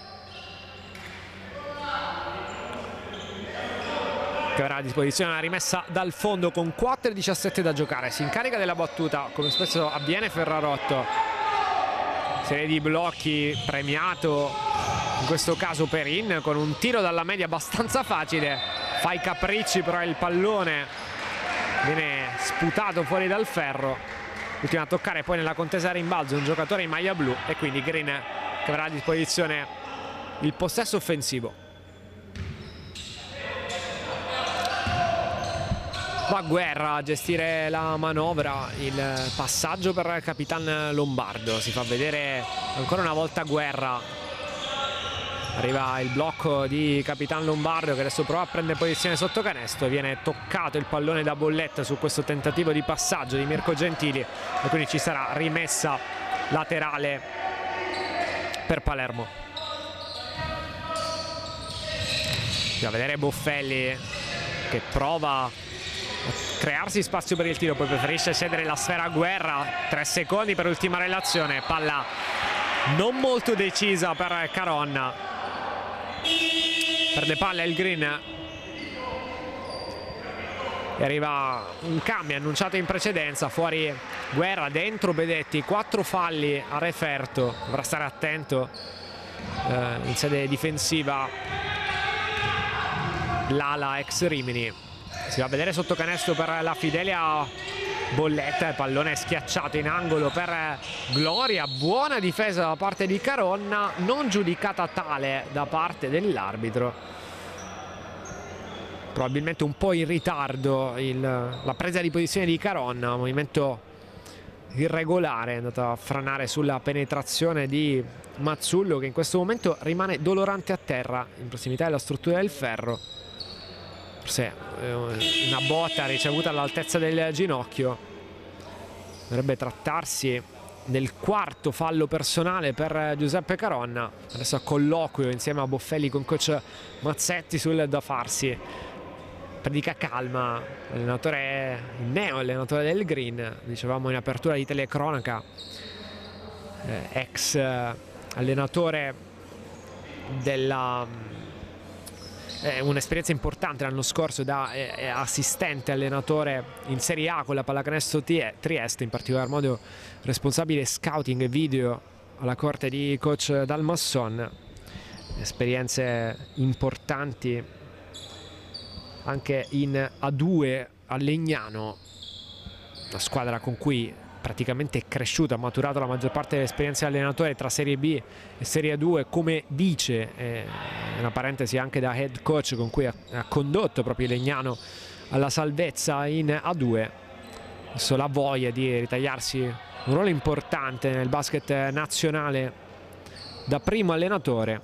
che avrà a disposizione una rimessa dal fondo con 4:17 da giocare. Si incarica della battuta, come spesso avviene, Ferrarotto, serie di blocchi, premiato in questo caso Perin con un tiro dalla media abbastanza facile, fa i capricci però il pallone viene sputato fuori dal ferro. Ultima a toccare poi nella contesa a rimbalzo un giocatore in maglia blu, e quindi Green che avrà a disposizione il possesso offensivo. Va Guerra a gestire la manovra, il passaggio per Capitan Lombardo, si fa vedere ancora una volta Guerra, arriva il blocco di Capitan Lombardo che adesso prova a prendere posizione sotto canestro, viene toccato il pallone da Bolletta su questo tentativo di passaggio di Mirko Gentili e quindi ci sarà rimessa laterale per Palermo. A vedere Boffelli che prova a crearsi spazio per il tiro, poi preferisce cedere la sfera a Guerra. 3 secondi per ultima relazione, palla non molto decisa per Caron, perde palla il Green e arriva un cambio annunciato in precedenza, fuori Guerra, dentro Bedetti, 4 falli a referto, dovrà stare attento in sede difensiva l'ala ex Rimini. Si va a vedere sotto canestro per la Fidelia Bolletta, il pallone è schiacciato in angolo per Gloria, buona difesa da parte di Caron, non giudicata tale da parte dell'arbitro, probabilmente un po' in ritardo la presa di posizione di Caron, movimento irregolare, è andato a franare sulla penetrazione di Mazzullo che in questo momento rimane dolorante a terra in prossimità della struttura del ferro. Forse una botta ricevuta all'altezza del ginocchio. Dovrebbe trattarsi del 4º fallo personale per Giuseppe Caron. Adesso a colloquio insieme a Boffelli con coach Mazzetti sul da farsi predica calma, allenatore, il neo allenatore del Green, dicevamo in apertura di telecronaca, ex allenatore della un'esperienza importante l'anno scorso da assistente allenatore in Serie A con la Pallacanestro Trieste, in particolar modo responsabile scouting e video alla corte di coach Dalmasson. Esperienze importanti anche in A2 a Legnano, una squadra con cui praticamente è cresciuto, ha maturato la maggior parte dell'esperienza di allenatore tra Serie B e Serie A2 come vice, una parentesi anche da head coach con cui ha condotto proprio Legnano alla salvezza in A2. Adesso la voglia di ritagliarsi un ruolo importante nel basket nazionale da primo allenatore,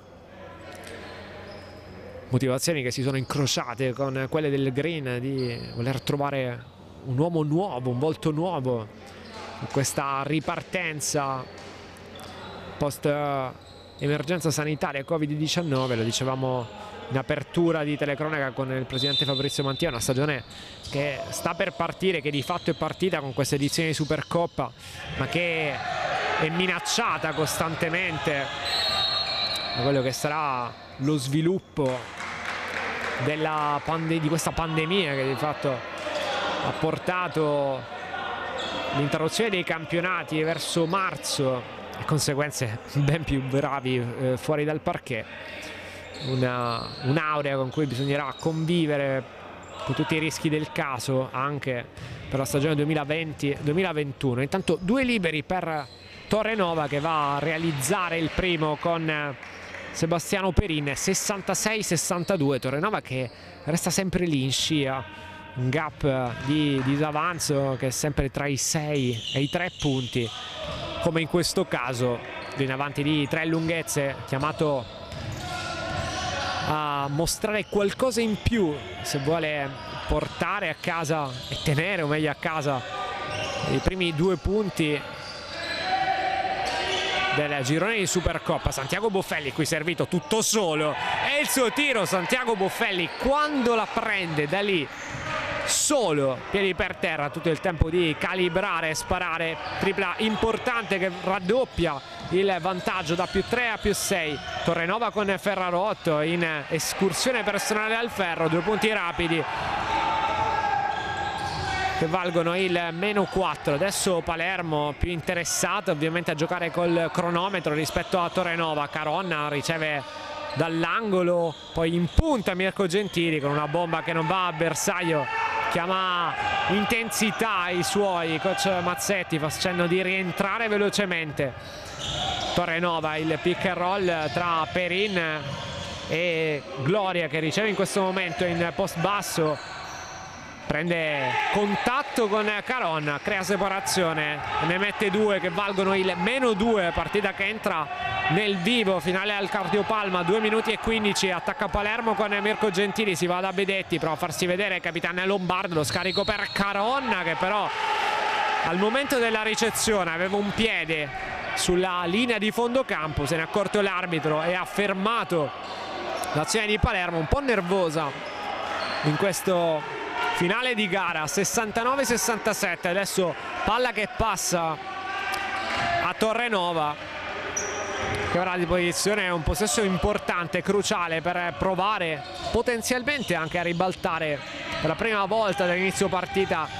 motivazioni che si sono incrociate con quelle del Green di voler trovare un uomo nuovo, un volto nuovo in questa ripartenza post emergenza sanitaria Covid-19. Lo dicevamo in apertura di telecronaca con il presidente Fabrizio Mantia, una stagione che sta per partire, che di fatto è partita con questa edizione di Supercoppa, ma che è minacciata costantemente da quello che sarà lo sviluppo di questa pandemia, che di fatto ha portato l'interruzione dei campionati verso marzo e conseguenze ben più gravi fuori dal parquet. Un'aurea con cui bisognerà convivere con tutti i rischi del caso anche per la stagione 2020-2021. Intanto 2 liberi per Torrenova, che va a realizzare il primo con Sebastiano Perin, 66-62. Torrenova che resta sempre lì in scia, un gap di disavanzo che è sempre tra i 6 e i 3 punti, come in questo caso in avanti di 3 lunghezze, chiamato a mostrare qualcosa in più se vuole portare a casa e tenere, o meglio a casa, i primi 2 punti del girone di Supercoppa. Santiago Boffelli qui servito tutto solo, e il suo tiro. Santiago Boffelli, quando la prende da lì solo, piedi per terra, tutto il tempo di calibrare e sparare, tripla importante che raddoppia il vantaggio da +3 a +6. Torrenova con Ferrarotto in escursione personale al ferro, 2 punti rapidi che valgono il -4. Adesso Palermo più interessata ovviamente a giocare col cronometro rispetto a Torrenova. Caronna riceve dall'angolo, poi in punta Mirko Gentili con una bomba che non va a bersaglio, chiama intensità ai suoi. Coach Mazzetti fa cenno di rientrare velocemente. Torrenova, il pick and roll tra Perin e Gloria, che riceve in questo momento in post basso, prende contatto con Caron, crea separazione, ne mette 2 che valgono il -2. Partita che entra nel vivo, finale al Cardiopalma, 2 minuti e 15. Attacca Palermo con Mirko Gentili, si va da Bedetti, prova a farsi vedere capitano Lombardo, lo scarico per Caronna, che però al momento della ricezione aveva un piede sulla linea di fondo campo, se ne è accorto l'arbitro e ha fermato l'azione di Palermo, un po' nervosa in questo finale di gara. 69-67. Adesso palla che passa a Torrenova, che avrà a disposizione un possesso importante, cruciale per provare potenzialmente anche a ribaltare per la prima volta dall'inizio partita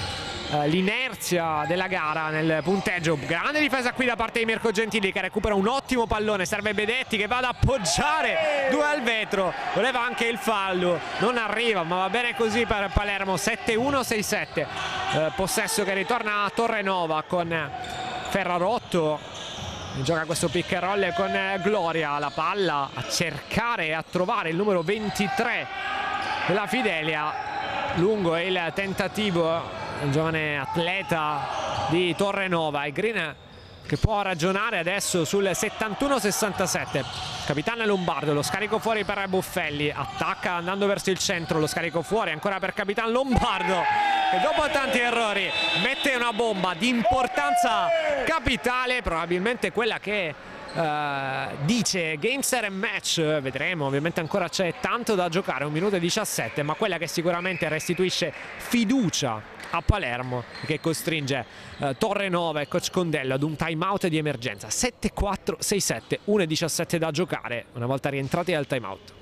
l'inerzia della gara nel punteggio. Grande difesa qui da parte di Mirko Gentili, che recupera un ottimo pallone, serve Bedetti che va ad appoggiare 2 al vetro, voleva anche il fallo, non arriva, ma va bene così per Palermo. 7-1-6-7. Possesso che ritorna a Torrenova con Ferrarotto, gioca questo pick and roll con Gloria, la palla a cercare e a trovare il numero 23 della Fidelia. Lungo il tentativo, un giovane atleta di Torrenova. Il Green che può ragionare adesso sul 71-67. Capitano Lombardo, lo scarico fuori per Boffelli, attacca andando verso il centro, lo scarico fuori ancora per Capitano Lombardo, che dopo tanti errori mette una bomba di importanza capitale, probabilmente quella che dice Gamester e match, vedremo, ovviamente ancora c'è tanto da giocare, 1 minuto e 17, ma quella che sicuramente restituisce fiducia a Palermo, che costringe Torrenova e coach Condello ad un time out di emergenza. 7-4, 6-7, 1 e 17 da giocare una volta rientrati dal time out.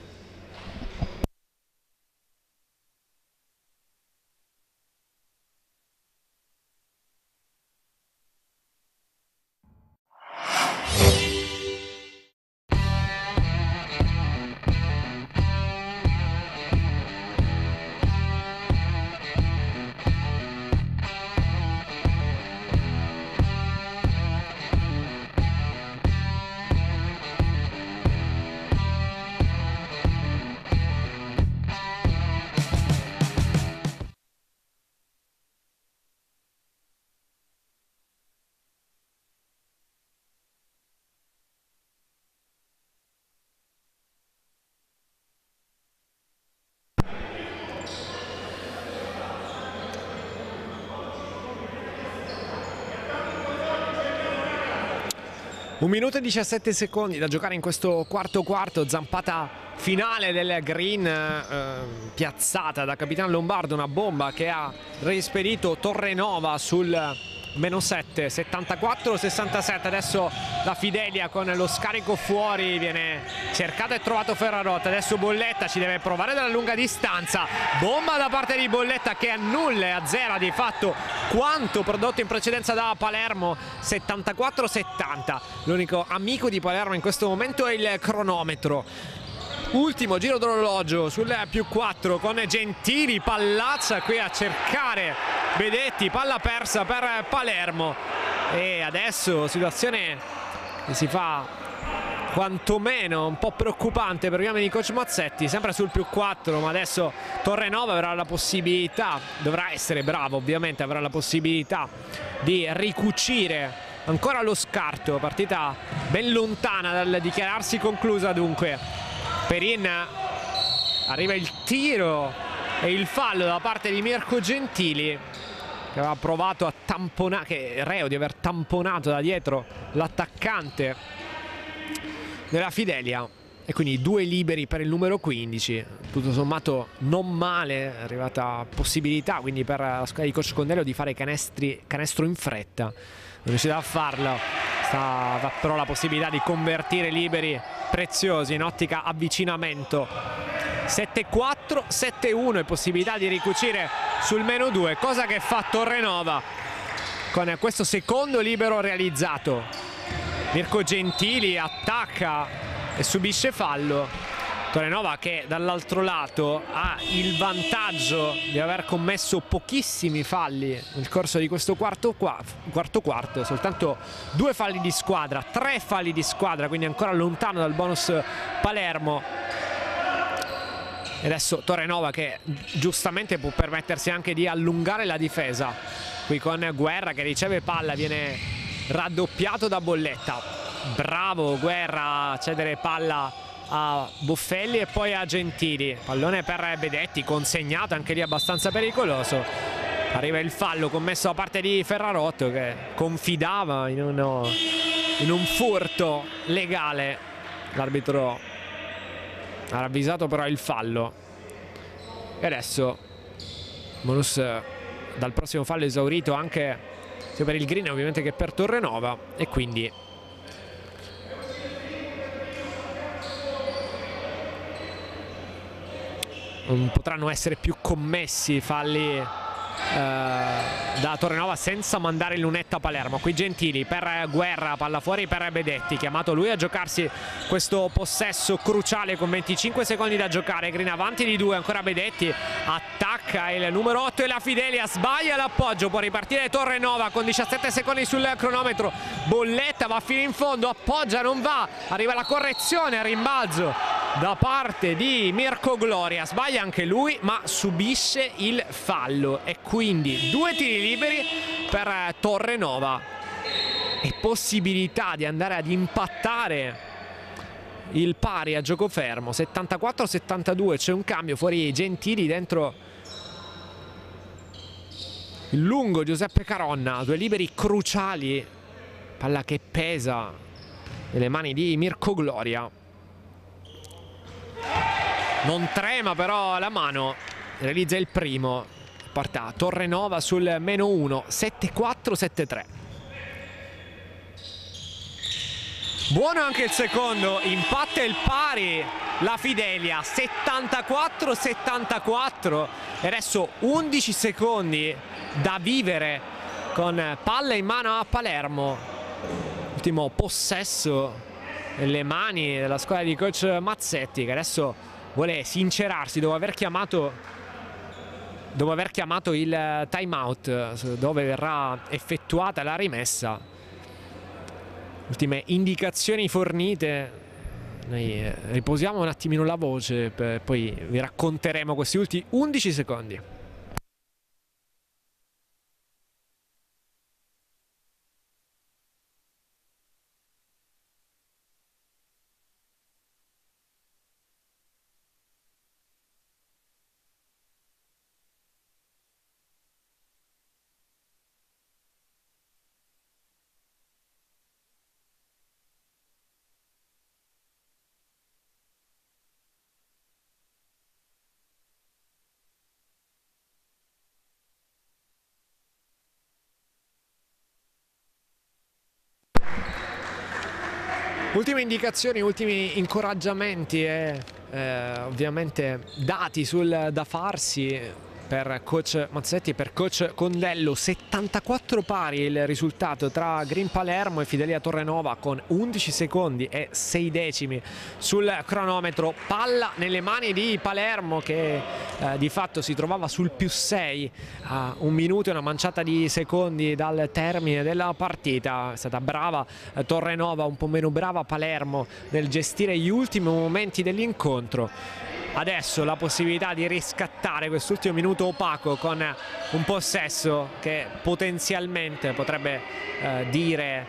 Un minuto e 17 secondi da giocare in questo quarto, zampata finale del green piazzata da Capitan Lombardo, una bomba che ha rispedito Torrenova sul -7, 74-67. Adesso la Fidelia con lo scarico fuori, viene cercato e trovato Ferrarotta. Adesso Bolletta ci deve provare dalla lunga distanza, bomba da parte di Bolletta che annulla e azzera di fatto quanto prodotto in precedenza da Palermo. 74-70. L'unico amico di Palermo in questo momento è il cronometro. Ultimo giro d'orologio sul +4 con Gentili, pallazza qui a cercare Bedetti, palla persa per Palermo, e adesso situazione che si fa quantomeno un po' preoccupante per gli uomini di coach Mazzetti, sempre sul +4, ma adesso Torrenova avrà la possibilità, dovrà essere bravo ovviamente, avrà la possibilità di ricucire ancora lo scarto. Partita ben lontana dal dichiararsi conclusa dunque. Perin, arriva il tiro e il fallo da parte di Mirko Gentili, che aveva provato a tamponare, che è reo di aver tamponato da dietro l'attaccante della Fidelia, e quindi 2 liberi per il numero 15. Tutto sommato non male, è arrivata possibilità quindi per la squadra di coach Condello di fare canestro in fretta, non riuscita a farlo. Ha però la possibilità di convertire liberi preziosi in ottica avvicinamento. 7-4, 7-1 e possibilità di ricucire sul -2, cosa che fa Torrenova con questo secondo libero realizzato. Mirko Gentili attacca e subisce fallo. Torrenova che dall'altro lato ha il vantaggio di aver commesso pochissimi falli nel corso di questo quarto, soltanto 2 falli di squadra, 3 falli di squadra, quindi ancora lontano dal bonus Palermo. E adesso Torrenova che giustamente può permettersi anche di allungare la difesa, qui con Guerra che riceve palla, viene raddoppiato da Bolletta. Bravo Guerra a cedere palla a Buffelli e poi a Gentili. Pallone per Bedetti, consegnato anche lì abbastanza pericoloso. Arriva il fallo commesso da parte di Ferrarotto, che confidava in un furto legale. L'arbitro ha ravvisato però il fallo, e adesso bonus dal prossimo fallo esaurito anche sia per il green ovviamente che per Torrenova, e quindi non potranno essere più commessi falli da Torrenova senza mandare il lunetta a Palermo. Qui Gentili per Guerra, palla fuori per Bedetti, chiamato lui a giocarsi questo possesso cruciale con 25 secondi da giocare. Green avanti di 2, ancora Bedetti, attacca il numero 8 e la Fidelia sbaglia l'appoggio, può ripartire Torrenova con 17 secondi sul cronometro. Bolletta va fino in fondo, appoggia, non va, arriva la correzione a rimbalzo da parte di Mirko Gloria, sbaglia anche lui ma subisce il fallo, e quindi 2 tiri liberi per Torrenova e possibilità di andare ad impattare il pari a gioco fermo. 74-72, c'è un cambio, fuori Gentili, dentro il lungo Giuseppe Caronna. 2 liberi cruciali, palla che pesa nelle mani di Mirko Gloria. Non trema però la mano, realizza il primo, porta Torrenova sul -1, 7-4, 7-3. Buono anche il secondo, impatta il pari la Fidelia, 74-74, e adesso 11 secondi da vivere con palla in mano a Palermo. Ultimo possesso nelle mani della squadra di coach Mazzetti, che adesso vuole sincerarsi dopo aver chiamato il time out dove verrà effettuata la rimessa. Ultime indicazioni fornite. Noi riposiamo un attimino la voce, poi vi racconteremo questi ultimi 11 secondi. Ultime indicazioni, ultimi incoraggiamenti e ovviamente dati sul da farsi per coach Mazzetti e per coach Condello. 74 pari il risultato tra Green Palermo e Fidelia Torrenova, con 11 secondi e 6 decimi sul cronometro. Palla nelle mani di Palermo, che di fatto si trovava sul +6 a 1 minuto e una manciata di secondi dal termine della partita. È stata brava Torrenova, un po' meno brava Palermo nel gestire gli ultimi momenti dell'incontro. Adesso la possibilità di riscattare quest'ultimo minuto opaco con un possesso che potenzialmente potrebbe dire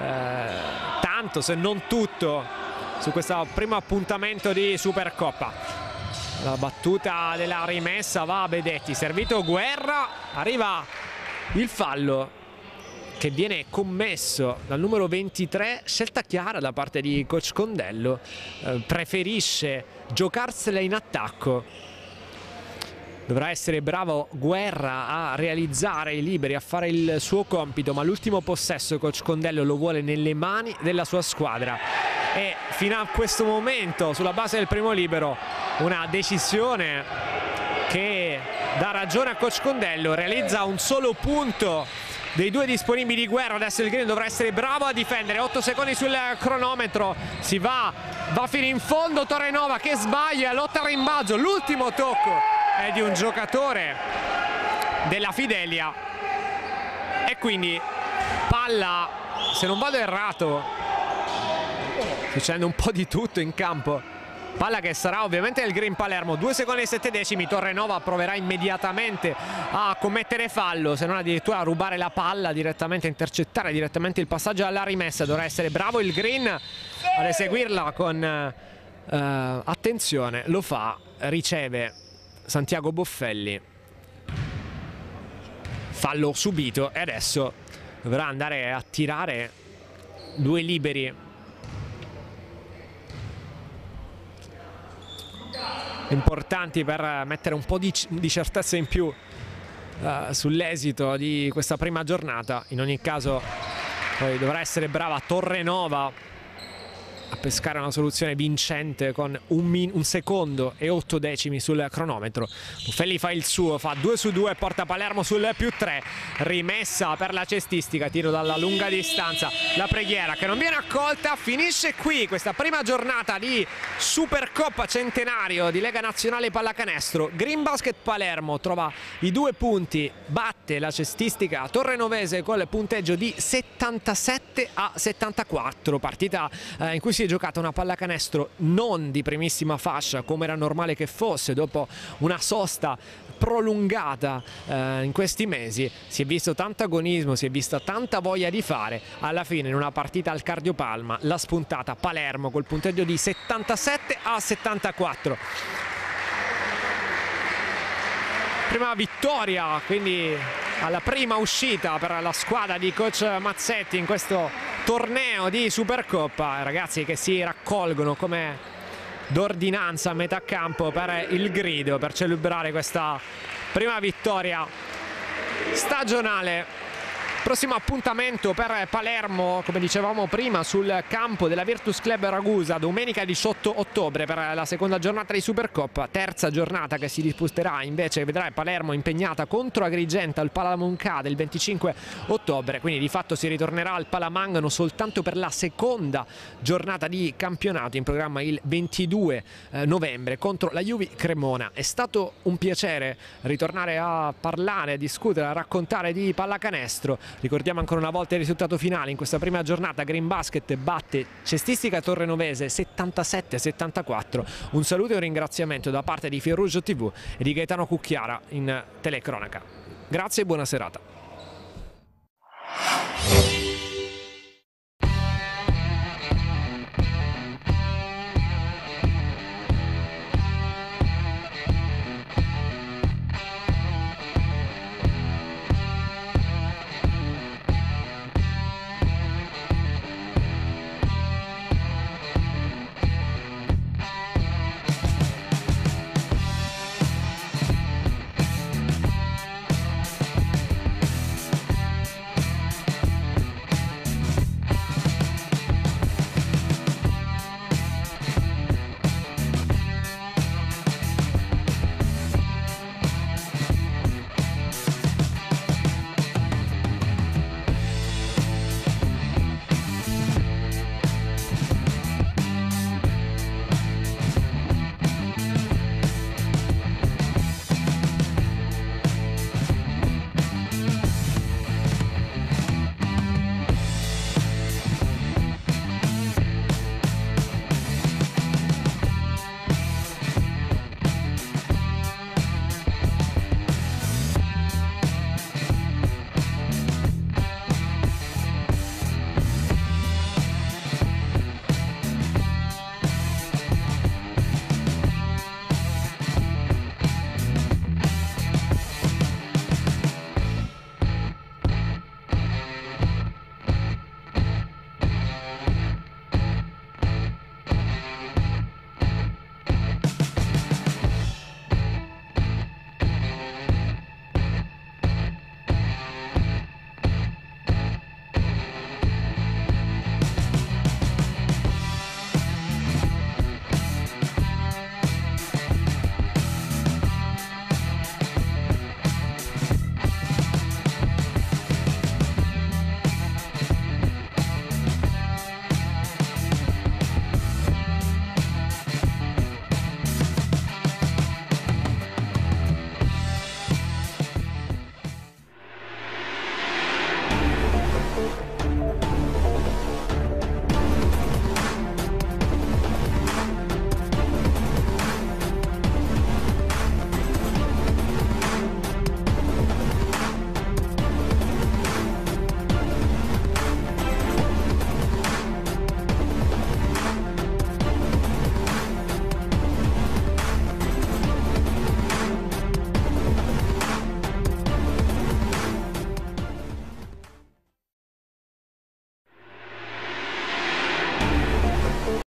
tanto, se non tutto, su questo primo appuntamento di Supercoppa. La battuta della rimessa va a Bedetti, servito Guerra, arriva il fallo che viene commesso dal numero 23, scelta chiara da parte di coach Condello, preferisce giocarsela in attacco. Dovrà essere bravo Guerra a realizzare i liberi, a fare il suo compito, ma l'ultimo possesso coach Condello lo vuole nelle mani della sua squadra, e fino a questo momento, sulla base del primo libero, una decisione che dà ragione a coach Condello. Realizza un solo punto dei due disponibili Guerra. Adesso il Green dovrà essere bravo a difendere, 8 secondi sul cronometro, si va fino in fondo Torrenova che sbaglia, lotta al rimbalzo, l'ultimo tocco è di un giocatore della Fidelia e quindi palla, se non vado errato, succedendo un po' di tutto in campo. Palla che sarà ovviamente del Green Palermo, 2 secondi e 7 decimi. Torrenova proverà immediatamente a commettere fallo, se non addirittura a rubare la palla direttamente, a intercettare direttamente il passaggio alla rimessa. Dovrà essere bravo il Green ad eseguirla con attenzione. Lo fa, riceve Santiago Boffelli, fallo subito, e adesso dovrà andare a tirare due liberi importanti per mettere un po' di certezza in più sull'esito di questa prima giornata. In ogni caso poi dovrà essere brava Torrenova a pescare una soluzione vincente con un secondo e 8 decimi sul cronometro. Buffelli fa il suo, fa 2 su 2, porta Palermo sul +3, rimessa per la cestistica, tiro dalla lunga distanza, la preghiera che non viene accolta. Finisce qui questa prima giornata di Supercoppa Centenario di Lega Nazionale Pallacanestro. Green Basket Palermo trova i 2 punti, batte la cestistica torrenovese col punteggio di 77-74, partita in cui si è giocata una pallacanestro non di primissima fascia, come era normale che fosse dopo una sosta prolungata in questi mesi. Si è visto tanto agonismo, si è vista tanta voglia di fare. Alla fine, in una partita al cardiopalma, l'ha spuntata Palermo col punteggio di 77-74. Prima vittoria quindi alla prima uscita per la squadra di coach Mazzetti in questo torneo di Supercoppa, ragazzi che si raccolgono come d'ordinanza a metà campo per il grido, per celebrare questa prima vittoria stagionale. Prossimo appuntamento per Palermo, come dicevamo prima, sul campo della Virtus Club Ragusa, domenica 18 ottobre per la seconda giornata di Supercoppa. Terza giornata che si disputerà invece, vedrà Palermo impegnata contro Agrigento al Palamoncade il 25 ottobre, quindi di fatto si ritornerà al Palamangano soltanto per la seconda giornata di campionato in programma il 22 novembre contro la Juvi Cremona. È stato un piacere ritornare a parlare, a discutere, a raccontare di pallacanestro. Ricordiamo ancora una volta il risultato finale in questa prima giornata: Green Basket batte Cestistica Torrenovese 77-74. Un saluto e un ringraziamento da parte di Ferrugio TV e di Gaetano Cucchiara in telecronaca. Grazie e buona serata.